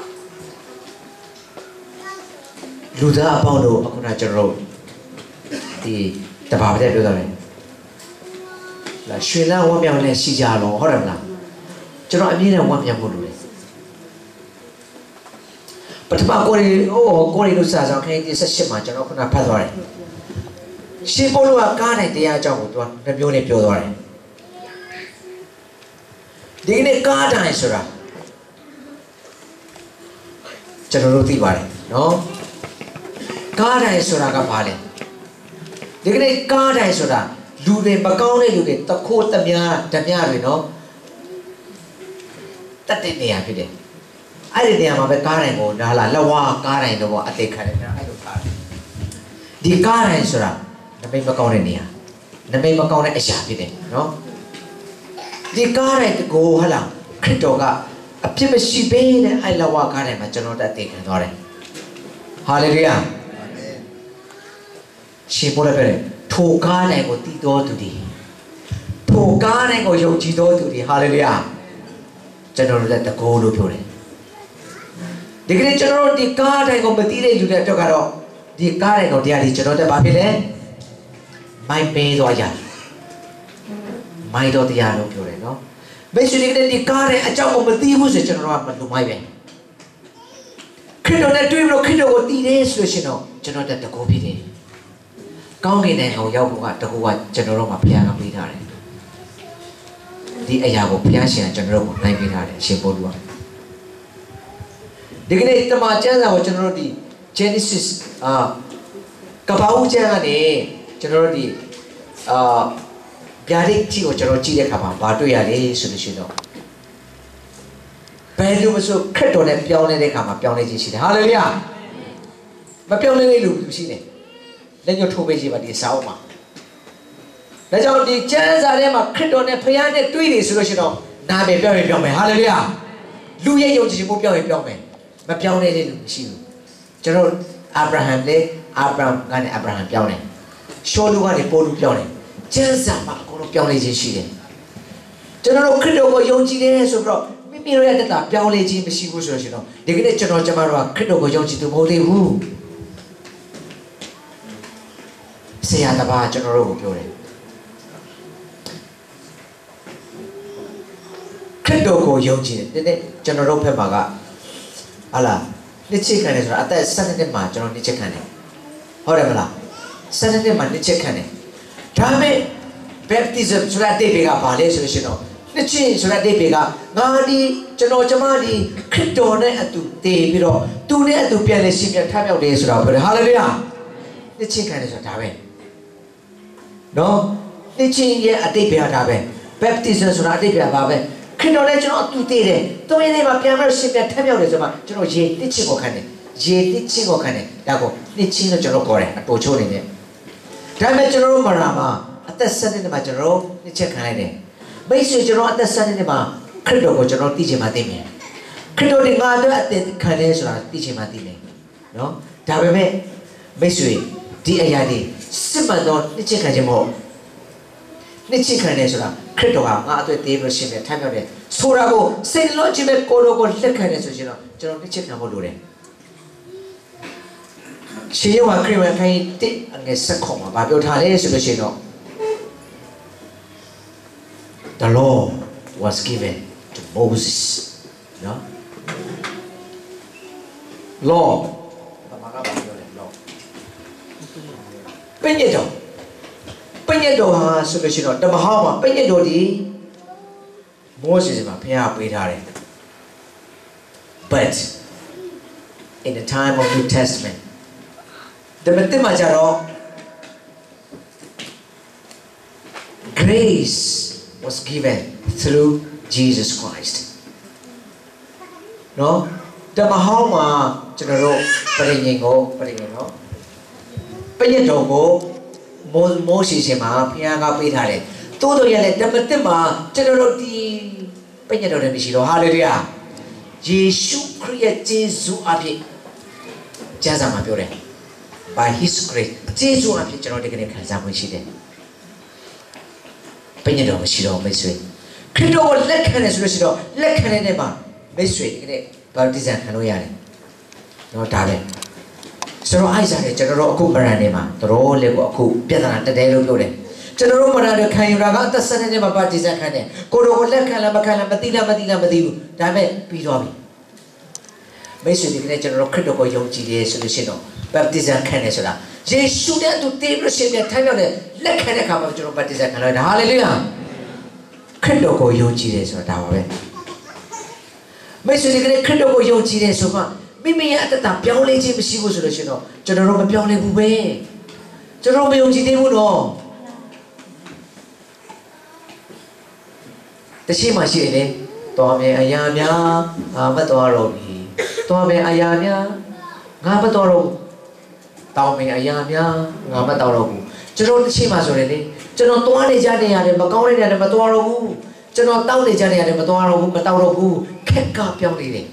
Speaker 1: လူသားအပေါင်းတို့အခုနကျွန်တော်တို့ဒီတဘာပဲပြောတော့တယ်လာရွှေလန်းဝမ်းမြောက်နဲ့ရှိကြတော့ဟုတ်တယ်မလားကျွန်တော်အမြဲတမ်းဝမ်းမြောက်ဖို့လိုတယ်ပထမကိုရီလို့စာဆောင်ခိုင်းတဲ့18မှာကျွန်တော်ခုနဖတ်သွားတယ်ရှင်ပေါလုကကားတိုင်းတရားအကြောင်းကိုသူကနှမျိုးနဲ့ပြောသွားတယ်ဒီနေ့ကားတိုင်းဆိုတာကျွန်တော်တို့သိပါတယ်နော်ကားတိုင်းဆိုတာကဘာလဲဒီနေ့ကားတိုင်းဆိုတာလူတွေမကောင်းတဲ့လူတွေတခိုးတမြားတွေနော်တတ်တဲ့နေရာဖြစ်တယ်အဲ့ဒီနေရာမှာပဲကားတိုင်းကိုဒါလာလဝါကားတိုင်းတော့အသေးခံတယ်အဲ့လိုကားဒီကားတိုင်းဆိုတာနမိတ်မကောင်းတဲ့နေရာနမိတ်မကောင်းတဲ့အရာဖြစ်တယ်နော်ဒီကားတိုင်းကိုဟလာခရစ်တော်ကအပြစ်မရှိဘဲနဲ့အဲ့လဝါကားတိုင်းမှာကျွန်တော်တက်သေးခံသွားတယ်ဟာလေလုယာရှင်ပေါ်တယ်ထိုကားတိုင်းကိုတည်တော်သူဒီထိုကားတိုင်းကိုယုံကြည်တော်သူဒီဟာလေလုယာကျွန်တော်လည်းတကောလို့ပြောတယ်ဒီကနေ့ကျွန်တော်တို့ဒီကားတိုင်းကိုမသိတဲ့လူတွေတော့ကတော့ဒီကားတိုင်းကိုတရားဒီကျွန်တော်တက်ပါဖြစ်လဲမိုက်ပေးသွားကြမိုက်တော့တရားလို့ပြောတယ်နော်မိတ်ဆွေတွေဒီကားတိုင်းအကြောင်းကိုမသိဘူးဆိုကျွန်တော်ကမလူမိုက်ပဲခရစ်တော်နဲ့တွေ့ပြီးတော့ခရစ်တော်ကိုတည်တယ်ဆိုရှင်တော့ကျွန်တော်တက်တကောဖြစ်တယ်ကောင်းကင်နိုင်ငံကိုရောက်ဖို့ကတကူကကျွန်တော်တို့မှာဘုရားကပေးထားတယ်ဒီအရာကိုဘုရားရှင်ကကျွန်တော်တို့ကိုနိုင်ပေးထားတယ်ရှင်ပေါလုကဒီကနေ့တမန်ကျမ်းစာကိုကျွန်တော်တို့ဒီ Genesis ကပ္ပဦးကျမ်းကနေကျွန်တော်တို့ဒီဗျာဒိတ်ကြီးကိုကျွန်တော်ကြည့်တဲ့အခါမှာမတွေ့ရလေဆိုလို့ရှိတော့ဘယ်လိုမဆိုခရစ်တော်နဲ့ပြောင်းလဲတဲ့အခါမှာပြောင်းလဲခြင်းရှိတယ်ဟာလေလုယာ mà béo lên lùm gì này lên nhiều thô bây giờ mà đi sáu mà là cho đi chơi ra đây mà khít đồ này phải ăn này tùy đi rồi chứ đâu na bé béo mày hallelujah lu ye dùng chỉ một béo mày mà béo lên lùm gì cho nó Abraham này Abraham béo này số lu này Paul béo này chơi ra mà có nó béo lên gì đấy cho nó khít đồ có dùng chỉ đấy rồi bro mi rồi là ta béo lên gì mà xí của rồi chứ đâu để cái này cho nó mà rồi khít đồ có dùng chỉ từ một đây hu sẽ là ba cho nó rồi béo này khít đồ có dùng chỉ đấy cho nó rồi phải mà cả à ni check này rồi, ata san này mà cho nó ni check này, hỏi em là san này mà ni check này, đó mới baptism số là để bị gặp phải rồi chứ nó, ni check số là để bị gặp, ngã đi cho nó cho mà đi, khít đồ này atu để bị rồi, tu này atu bia này xin nhận tham gia để số là hallelujah, ni check này rồi đó mới, nó ni check ये अति प्यार था बे, baptism số là अति प्यार था बे khi đó đây cho nó tu tê đấy, tôi này mà bây giờ xin nhận tham gia để cho mà cho nó dễ tích chữ của này, đã có tích chữ nó cho nó có đấy, tổ chức này, đại mấy cho nó mà làm à, tất sân này mà cho nó tích chữ cái này, mấy số cho nó tất sân này mà khi đó có cho nó tích chữ mà tìm này, khi đó thì ngã đó tích cái này cho nó tích chữ mà tìm này, nó, đại mấy số đi ai đi, xin mà nó tích chữ cái gì mà ni chỉ cái này rồi, khi đó ngã tôi tìm được xin tham gia đấy, số ra cô xin lỗi chỉ biết cô đâu có lấy cái này rồi chứ nó, cho nó ni chỉ làm một đồ đấy, chỉ như vậy khi mà thấy tí anh ấy sắc không mà biểu thái đấy rồi chứ nó, the law was given to Moses, no, law, bây giờ đồ solution đó, đâm hao mà bây giờ đồ đi, Moses mà phải học bây giờ đấy, but in the time of New Testament, đâm tới mà giờ đó, grace was given through Jesus Christ, no, đâm hao mà cho nó rồi, bây giờ nó, bây giờ đồ cô Moses mà phía ngã bây giờ đấy, tôi nói là đâm tới mà cho nó rồi thì bây giờ đồ này gì đó, hallelujah, Jesus Christ Jesus áp dụng, cha ra mà biểu đấy, by His grace, Jesus áp dụng cho nó để cái này khởi ra mới gì đấy, bây giờ đồ mới gì đó mới suy, khi đó lấy cái này suy đó, lấy cái này mà mới suy cái này, baptism cái nó vậy, nó trả đấy. Cho nó ai ra để cho nó cũng mà này mà, rồi lấy của cũng biết là ta đây luôn đấy, cho nó mà được khai ra cái tất nhiên này mà baptism khai này, cô đâu có lấy khai là mà tin, đã mấy bị rồi, mấy sự việc này cho nó khởi đầu có dùng chỉ để solution, baptism khai này rồi, Jesus đã tu tìm rồi xem nhận thay nhau này, lấy khai này khám cho nó baptism khai này, hallelujah, khởi đầu có dùng chỉ để rồi đào vậy, mấy sự việc này khởi đầu có dùng chỉ để rồi mà mình đã tập béo lên chứ,မရှိဘူးဆိုလို့ရှိရင်တော့ကျွန်တော်တို့မပြောင်းလဲဘူးပဲကျွန်တော်မယုံကြည်သေးဘူးတော့တရှိမှရှိတယ်တော်မယ်အရာများငါမတော်တော့ပြီတော်မယ်အရာများငါမတော်တော့တောင်းမယ်အရာများငါမတော်တော့ဘူးကျွန်တော်တရှိမှဆိုတယ်လေကျွန်တော်သွားနေကြတဲ့နေရာတွေမကောင်းတဲ့နေရာတွေမတော်တော့ဘူးကျွန်တော်တောင်းနေကြတဲ့နေရာတွေမတော်တော့ဘူးမတော်တော့ဘူးခက်ကပြောင်းနေတယ်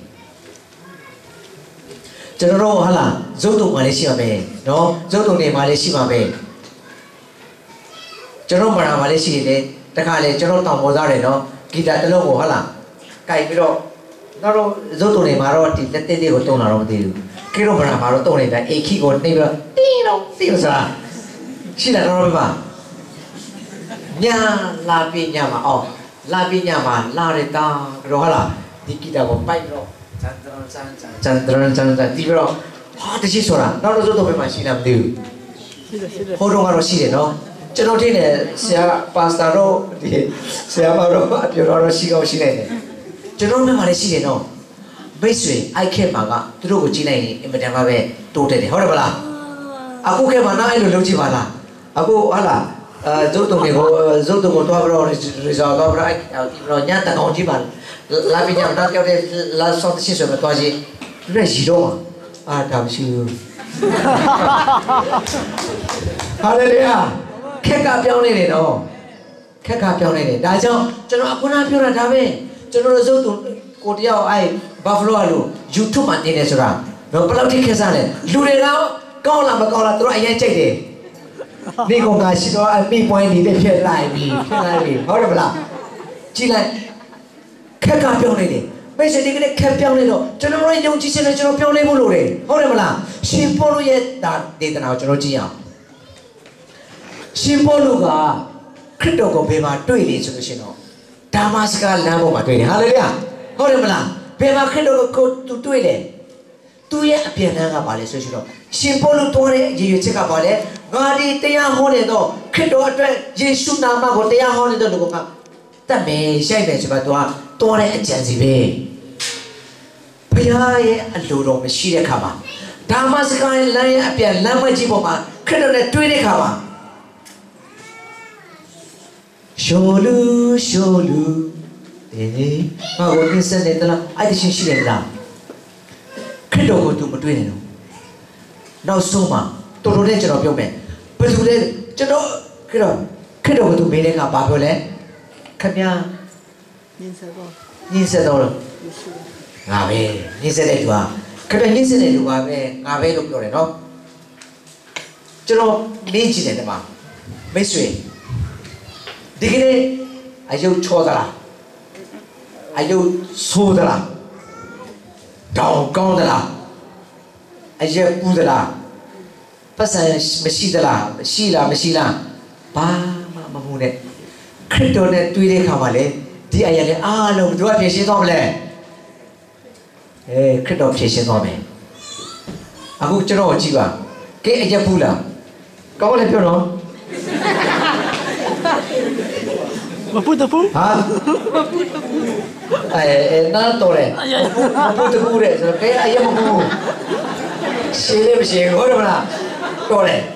Speaker 1: ကျွန်တော်တို့ဟာလားဇုတ်တုံမှာလည်းရှိပါမယ်နော်ဇုတ်တုံတွေမှာလည်းရှိပါမယ်ကျွန်တော်မရာမှာလည်းရှိတယ်တခါလေကျွန်တော်တောင်ပေါ်သားတယ်နော်ဂီတာတစ်လုံးကိုဟာလားကြိုက်ပြီးတော့နောက်တော့ဇုတ်တုံတွေမှာတော့ဒီလက်သေးလေးကိုတုံးလာတော့မသိဘူးကိရောမရာမှာတော့တုံးနေတာအေခီကိုနှိပ်ပြီးတော့တင်းတော့သိလို့ဆိုတာရှိတယ်တော့ပြပါညာလာပြညမှာအော်လာပြညမှာလာရတာတော့ဟာလားဒီဂီတာကိုပိုက်တော့ကျန်တီးပြီးတော့ဟာတရှိဆိုတာနောက်တော့ဇုတ်တော့ဘယ်မှာရှိလဲမသိဘူးဟိုတော့ကတော့ရှိတယ်နော်ကျွန်တော်ထင်တယ်ဆရာပါစတာတော့ဒီဆရာမတော့အပြောတော့ရှိကောင်းရှိနေတယ်ကျွန်တော်လည်းမှလည်းရှိတယ်နော်မိတ်ဆွေအိုက်ခက်မှာကသူတို့ကိုကြည့်လိုက်ရင်အင်မတန်မှပဲတိုးတက်တယ်ဟုတ်တယ်မလားအခုခက်မှာနားအဲ့လိုလုပ်ကြည့်ပါလားအခုဟာလားဇုတ်တုံကိုတွားပြီးတော့ result တော့အဲ့တော့ညတကောင်ကြည့်ပါလာပြီးညတော့ကြောက်တဲ့လာဆော့တရှိဆိုတော့တွားကြည့်လက်ရှိတော့ဒါမရှိဘူးဟာလေလေခက်ကပြောင်းနေတယ်နော်ခက်ကပြောင်းနေတယ်ဒါကြောင့်ကျွန်တော်အခုနပြောတာဒါပဲကျွန်တော်တို့သူကိုတယောက်အဲ့ဘတ်ဖလိုလို့ YouTube မှာတင်နေဆိုတာတော့ဘယ်လောက်ထိခက်စားလဲလူတွေကကောင်းလားမကောင်းလားသူတို့အရင်ကြိုက်တယ်ဒီကောင်ကရှိတော့အမိ point ဒီဖြစ်လိုက်ပြီဟုတ်တယ်မလားကြည့်လိုက်ခက်ကပြောင်းနေတယ်မိတ်ဆွေဒီကနေ့ခက်ပြောင်းနေတော့ကျွန်တော်တို့ယုံကြည်ခြင်းနဲ့ကျွန်တော်ပြောင်းလဲဖို့လိုတယ်ဟုတ်တယ်မလားရှင်ပေါလုရဲ့ဒါဒေသနာကိုကျွန်တော်ကြည့်အောင်ရှင်ပေါလုကခရစ်တော်ကိုဘယ်မှာတွေ့လေဆိုလို့ရှိရင်တော့ဒါမစကလမ်းပေါ်မှာတွေ့တယ်ဟာလေလုယာဟုတ်တယ်မလားဘယ်မှာခရစ်တော်ကိုသူတွေ့တယ်သူရဲ့အပြန်လမ်းကပါလေဆိုရှင်တော့ရှင်ပေါလုတော်ရဲ့ရည်ရွယ်ချက်ကပါလေငါဒီတရားဟောနေတော့ခရစ်တော်အတွက်ယေရှုနာမကိုတရားဟောနေတော့လူကတတ်မယ်ရှိုက်မယ်ဆိုတော့တော်တဲ့အကြံစီပဲဘုရားရဲ့အလိုတော်မရှိတဲ့ခါမှာဒါမစကားလမ်းရဲ့အပြန်လမ်းမကြီးပေါ်မှာခရစ်တော်နဲ့တွေ့တဲ့ခါမှာရှောလူဘာလို့ဒီစတဲ့လားအဲ့ဒီရှိတယ်လားခရစ်တော်ကိုသူမတွေ့နဲ့တော့နောက်ဆုံးမှာတော်တော်နဲ့ကျွန်တော်ပြောမယ်ဘယ်သူလဲကျွန်တော်ခရစ်တော်ကိုသူမေးတဲ့အခါဘာပြောလဲခင်ဗျာညင်ဆက်တော့ငါပဲညင်ဆက်တဲ့သူကခရစ်တော်ညင်ဆက်တဲ့လူပါပဲငါပဲလို့ပြောတယ်နော်ကျွန်တော်မေးကြည့်တယ်ဒီမှာမိတ်ဆွေဒီကနေ့အယုတ်ချောသလားအယုတ်ဆိုးသလားတောင်းကောင်းသလားအယက်ပူသလားပတ်စံမရှိသလားရှိလားမရှိလားဘာမှမမှုနဲ့ခရစ်တော်နဲ့တွေ့တဲ့အခါမှာလေဒီအရာလေအားလုံးဘယ်သူကဖြည့်ရှင်းသွားမလဲခရစ်တော်ဖြည့်ရှင်းသွားမယ်အခုကျွန်တော်ကြည့်ပါကဲအယက်ပူလားကောင်းလည်းပြောတော့မပူတပူဟာနားတော်တယ်မပူတပူတဲ့ဆိုတော့ကဲအယက်မပူရှင်းလည်းမရှင်းဟုတ်တယ်မလားတော်တယ်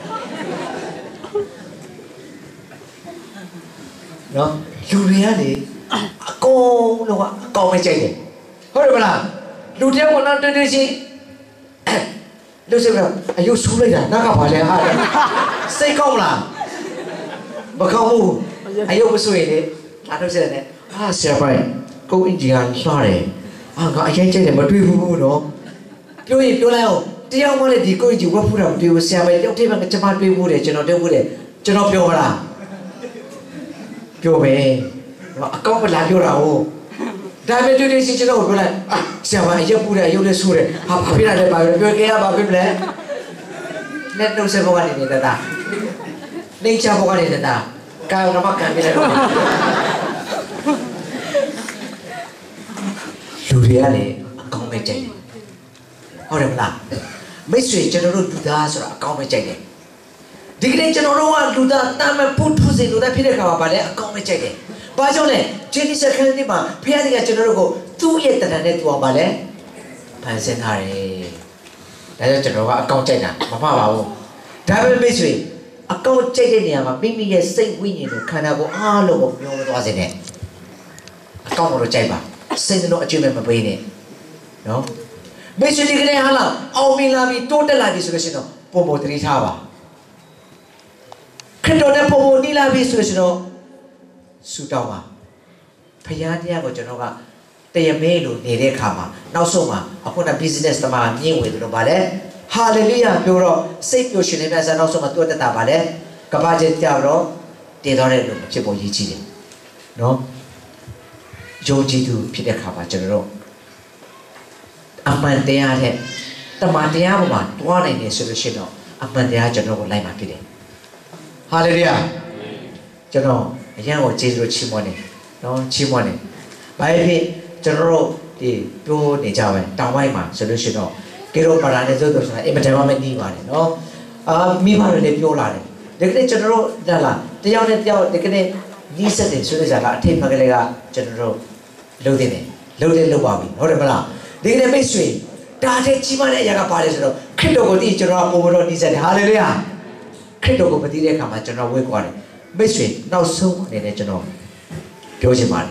Speaker 1: နော်လူတွေကနေအကုန်လုံးကအကောင်ပဲကြိုက်တယ်ဟုတ်တယ်မလားလူတယောက်ကတော့တွေ့တွေ့ချင်းလူစကားအယုတ်ဆူးလိုက်တာနောက်ကဘာလဲဟာစိတ်ကောင်းမလားမကောင်းဘူးအယုတ်မဆူရင်လေအားထုတ်စရတယ်ဟာဆရာပိုင်ကိုအင်ဂျီကလှတယ်ဟာငါအရင်ကြိုက်တယ်မတွေ့ဘူးနော်ပြောရင်ပြောလိုက်အောင်တယောက်မှလည်းဒီကိုအင်ဂျီဝတ်ဖူးတာမတွေ့ဘူးဆရာပိုင်တယောက်တည်းမှကျွန်မတွေ့ဘူးတယ်ကျွန်တော်တွေ့ဘူးတယ်ကျွန်တော်ပြောပါလားပြောမယ်အကောင့်မလာပြောတာဟုတ်ဒါပေမဲ့တွေ့တွေ့ချင်းကျွန်တော်ပြောလိုက်ဆရာမအရက်ပူတယ်အယုတ်လည်းဆိုးတယ်ဟာဘာဖြစ်လဲဘာပြောခဲ့ရပါဖြစ်မလဲလက်နှုတ်ဆက်ဘောကနေနေတာနေချဘောကနေနေတာကာရမကန်ပြလိုက်တော့လူတွေကလည်းအကောင့်ပဲကြိုက်တယ်ဟုတ်တယ်မလားမိတ်ဆွေကျွန်တော်တို့လူသားဆိုတာအကောင့်ပဲကြိုက်တယ်ဒီကနေ့ကျွန်တော်တို့ကလူသားတာမပုထုဇဉ်လူသားဖြစ်တဲ့ခါမှာဗာလဲအကောင့်ပဲကြိုက်တယ်ဘာကြောင့်လဲဂျေနီစခန်းဒီမှာဖခင်ကကျွန်တော်တို့ကိုသူ့ရဲ့တဏ္ဍာနဲ့တူအောင်ဗာလဲဖန်ဆင်းထားတယ်ဒါကြောင့်ကျွန်တော်ကအကောင့်ကြိုက်တာမမှားပါဘူးဒါပေမဲ့မိတ်ဆွေအကောင့်ကြိုက်တဲ့နေရာမှာမိမိရဲ့စိတ်ဝိညာဉ်ကိုခန္ဓာကိုယ်အားလုံးကိုပြောင်းသွားစေနဲ့အကောင့်ကိုကြိုက်ပါစိတ်လုံးအကျွေးမဲ့မပေးနဲ့နော်မိတ်ဆွေဒီကနေ့ဟာလာအောင်မြင်လာပြီတိုးတက်လာပြီဆိုလို့ရှိရင်တော့ပုံပေါ်တတိထားပါခရစ်တော်နဲ့ပုံပေါ်နီးလာပြီဆိုလို့ရှိရင်တော့ဆူတောင်းပါဖခင်တရားကိုကျွန်တော်ကတရမဲလို့နေတဲ့အခါမှာနောက်ဆုံးမှာအခုန business တမမြင့်ဝင်လို့ဗာလဲဟာလေလုယာပြောတော့စိတ်ပျော်ရွှင်နေမြတ်ဆာနောက်ဆုံးမှာတွတ်တက်တာဗာလဲကဘာကျကြတော့တည်တော်တဲ့လူဖြစ်ပေါ်ရည်ကြီးတယ်နော်ယုံကြည်သူဖြစ်တဲ့အခါမှာကျွန်တော်တို့အမှန်တရားတဲ့တမန်တရားပေါ်မှာတွားနိုင်တယ်ဆိုလို့ရှိရင်တော့အမှန်တရားကျွန်တော်ကိုလိုက်မှာဖြစ်တယ်ဟာလေလုယာကျွန်တော်အရင်ကကျေးဇူးချီးမွမ်းတယ်နော်ချီးမွမ်းတယ်ဘာဖြစ်ကျွန်တော်တို့ဒီပြောနေကြပဲတောင်ပိုင်းမှာဆိုလို့ရှိရင်တော့ကေရိုပါရာနဲ့ဆိုတော့ဆိုတာအင်မတန်မှမနှီးပါတယ်နော်မိဘတွေလည်းပြောလာတယ်ဒီကနေ့ကျွန်တော်တို့လာတယောက်နဲ့တယောက်ဒီကနေ့နီးစက်တယ်ဆိုတဲ့ဇာကအထိတ်ဖက်ကလေးကကျွန်တော်တို့လှုပ်နေတယ်လှုပ်ပါပြီဟုတ်တယ်မလားဒီကနေ့မိတ်ဆွေဒါတဲ့ကြီးမားတဲ့အရာကပါတယ်ဆိုတော့ခရစ်တော်ကိုသိကျွန်တော်ကပုံပေါ်တော့နီးစက်တယ်ဟာလေလုယာခရစ်တော်ကိုမသိတဲ့အခါမှာကျွန်တော်ဝေ့သွားတယ်မိတ်ဆွေနောက်ဆုံးအနေနဲ့ကျွန်တော်ပြောချင်ပါတယ်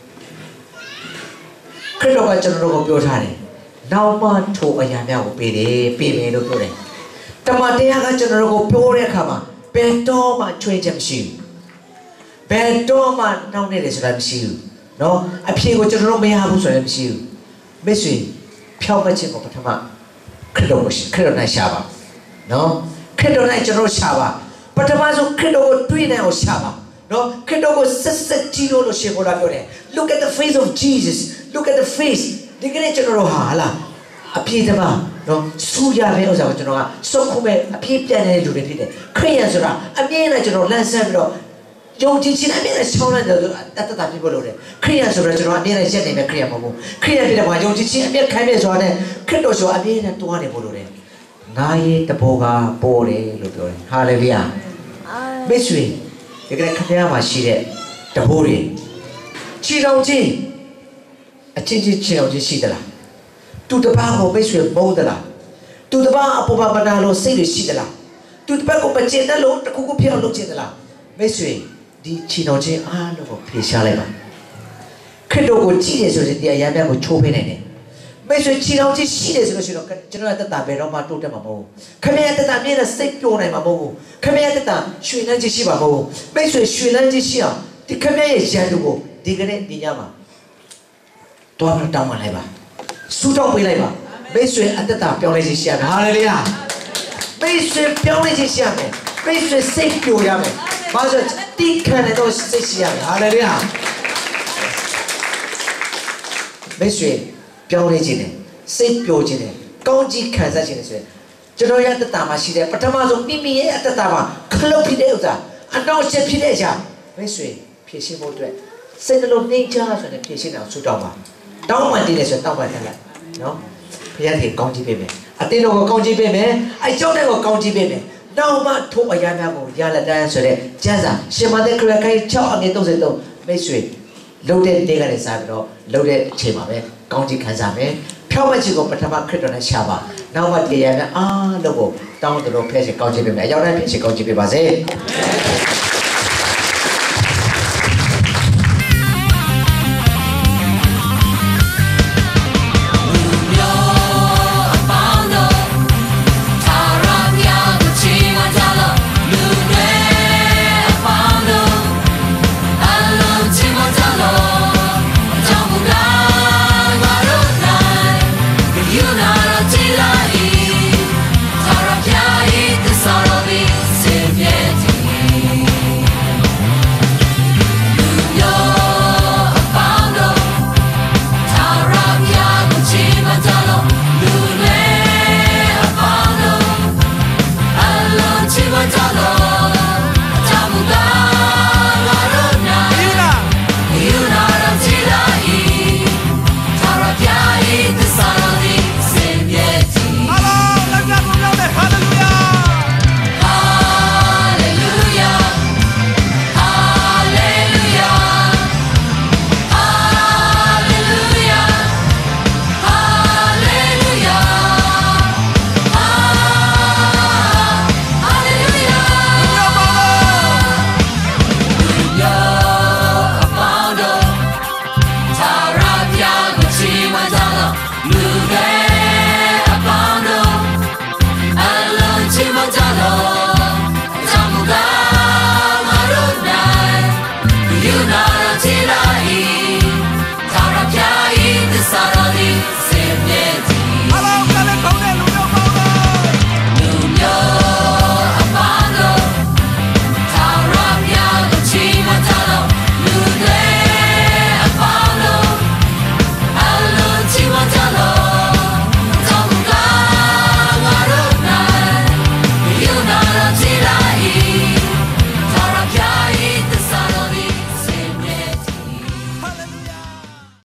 Speaker 1: ခရစ်တော်ကကျွန်တော်တို့ကိုပြောထားတယ်နောက်မှထိုအရာများကိုပေးတယ်ပေးမယ်လို့ပြောတယ် Tamatea general pure kama. Betoma trade shield. Betoma down it is ram shield. No, a pig general may have ram shield. Missy, Piabachi of Patama. Credo Shaba. No, Credo General Shaba. Patamazo Credo Twina or Shaba. No, Credo was Sister Tino Shibolagore. Look at the face of Jesus. Look at the face. The great General Hala. A Pietama. No, Suya Meosa General. So come a people and repeated. Kriazura, a man general Lansabro. Young teaching, I mean, a stone at the people. Kriazura, I mean, I said name a Kriamo. Kriazura, young teaching, I mean, Kamis on it. Credo, I mean, at 20 Bolore. Nai the Boga, Bore, Lutore. Hallelujah. Missouri, the great Kayama, she did. The Bore. Chinoji. A changing Chinoji Sidala. To the bar of Missouri Bodala. To the bar of Banalo, say Sidala. To the back of Pacheta, the Kukupia Lucilla. Missouri, the Chinoji, ah, no, Pishaleva. Credo would genius with the Ayama with Chopin. Missouri Chinoji, she is General at the Taberoma to the Mamo. Come here at the Tamina, stay pure and Mamo. Come here at the time, Shuinaji Shibamo. Missouri Shuinaji Shia. The Kamea is Janugo, Digane Diama. Donna Damaleva. Sudo Pileva. Missouri at the top, Piolaji Shia. Hallelujah. Missouri Piolaji Shia. Missouri safe pure Yame. Master, Dick and those 6 years. Hallelujah. Missouri. ပြောနေခြင်းနဲ့စိတ်ပျော်ခြင်းနဲ့ကောင်းကြီးခံစားခြင်းနဲ့ဆိုရင်ကျွန်တော်ရဲ့အတ္တမှာရှိတဲ့ပထမဆုံးမိမိရဲ့အတ္တမှာခလုတ်ဖြစ်တဲ့ဥစ္စာအတော့ချက်ဖြစ်တဲ့အရာမိတ်ဆွေဖြည့်ရှင်းဖို့အတွက်စိတ်နှလုံးနှိမ်ချဆိုတဲ့ဖြည့်ရှင်းအောင်ဆုတောင်းပါတောင်းပန်တည်တယ်ဆိုတောင်းပန်ထားလိုက်နော်ဘုရားခင်ကောင်းကြီးပေးမယ်အတင်းတော်ကိုကောင်းကြီးပေးမယ်အဲကြောင့်တဲ့ကိုကောင်းကြီးပေးမယ်နောက်မှထိုးအရာများကိုရလက်တန်းဆိုတဲ့ကျမ်းစာရှင်မသက်ခရစ်ခိုင်6အငယ်33မိတ်ဆွေလှုပ်တဲ့နေ့ကနေစပြီးတော့လှုပ်တဲ့အချိန်မှာပဲကောင်းကြီးခံစားမယ်ဖြောင်းမချီကိုပထမခရစ်တော်နဲ့ရှာပါနောက်မှတရားနဲ့အားလို့ကိုတောင်းတလို့ဖျက်ချင်ကောင်းကြီးပေးမယ်အကြောင်းတိုင်းဖျက်ချင်ကောင်းကြီးပေးပါစေ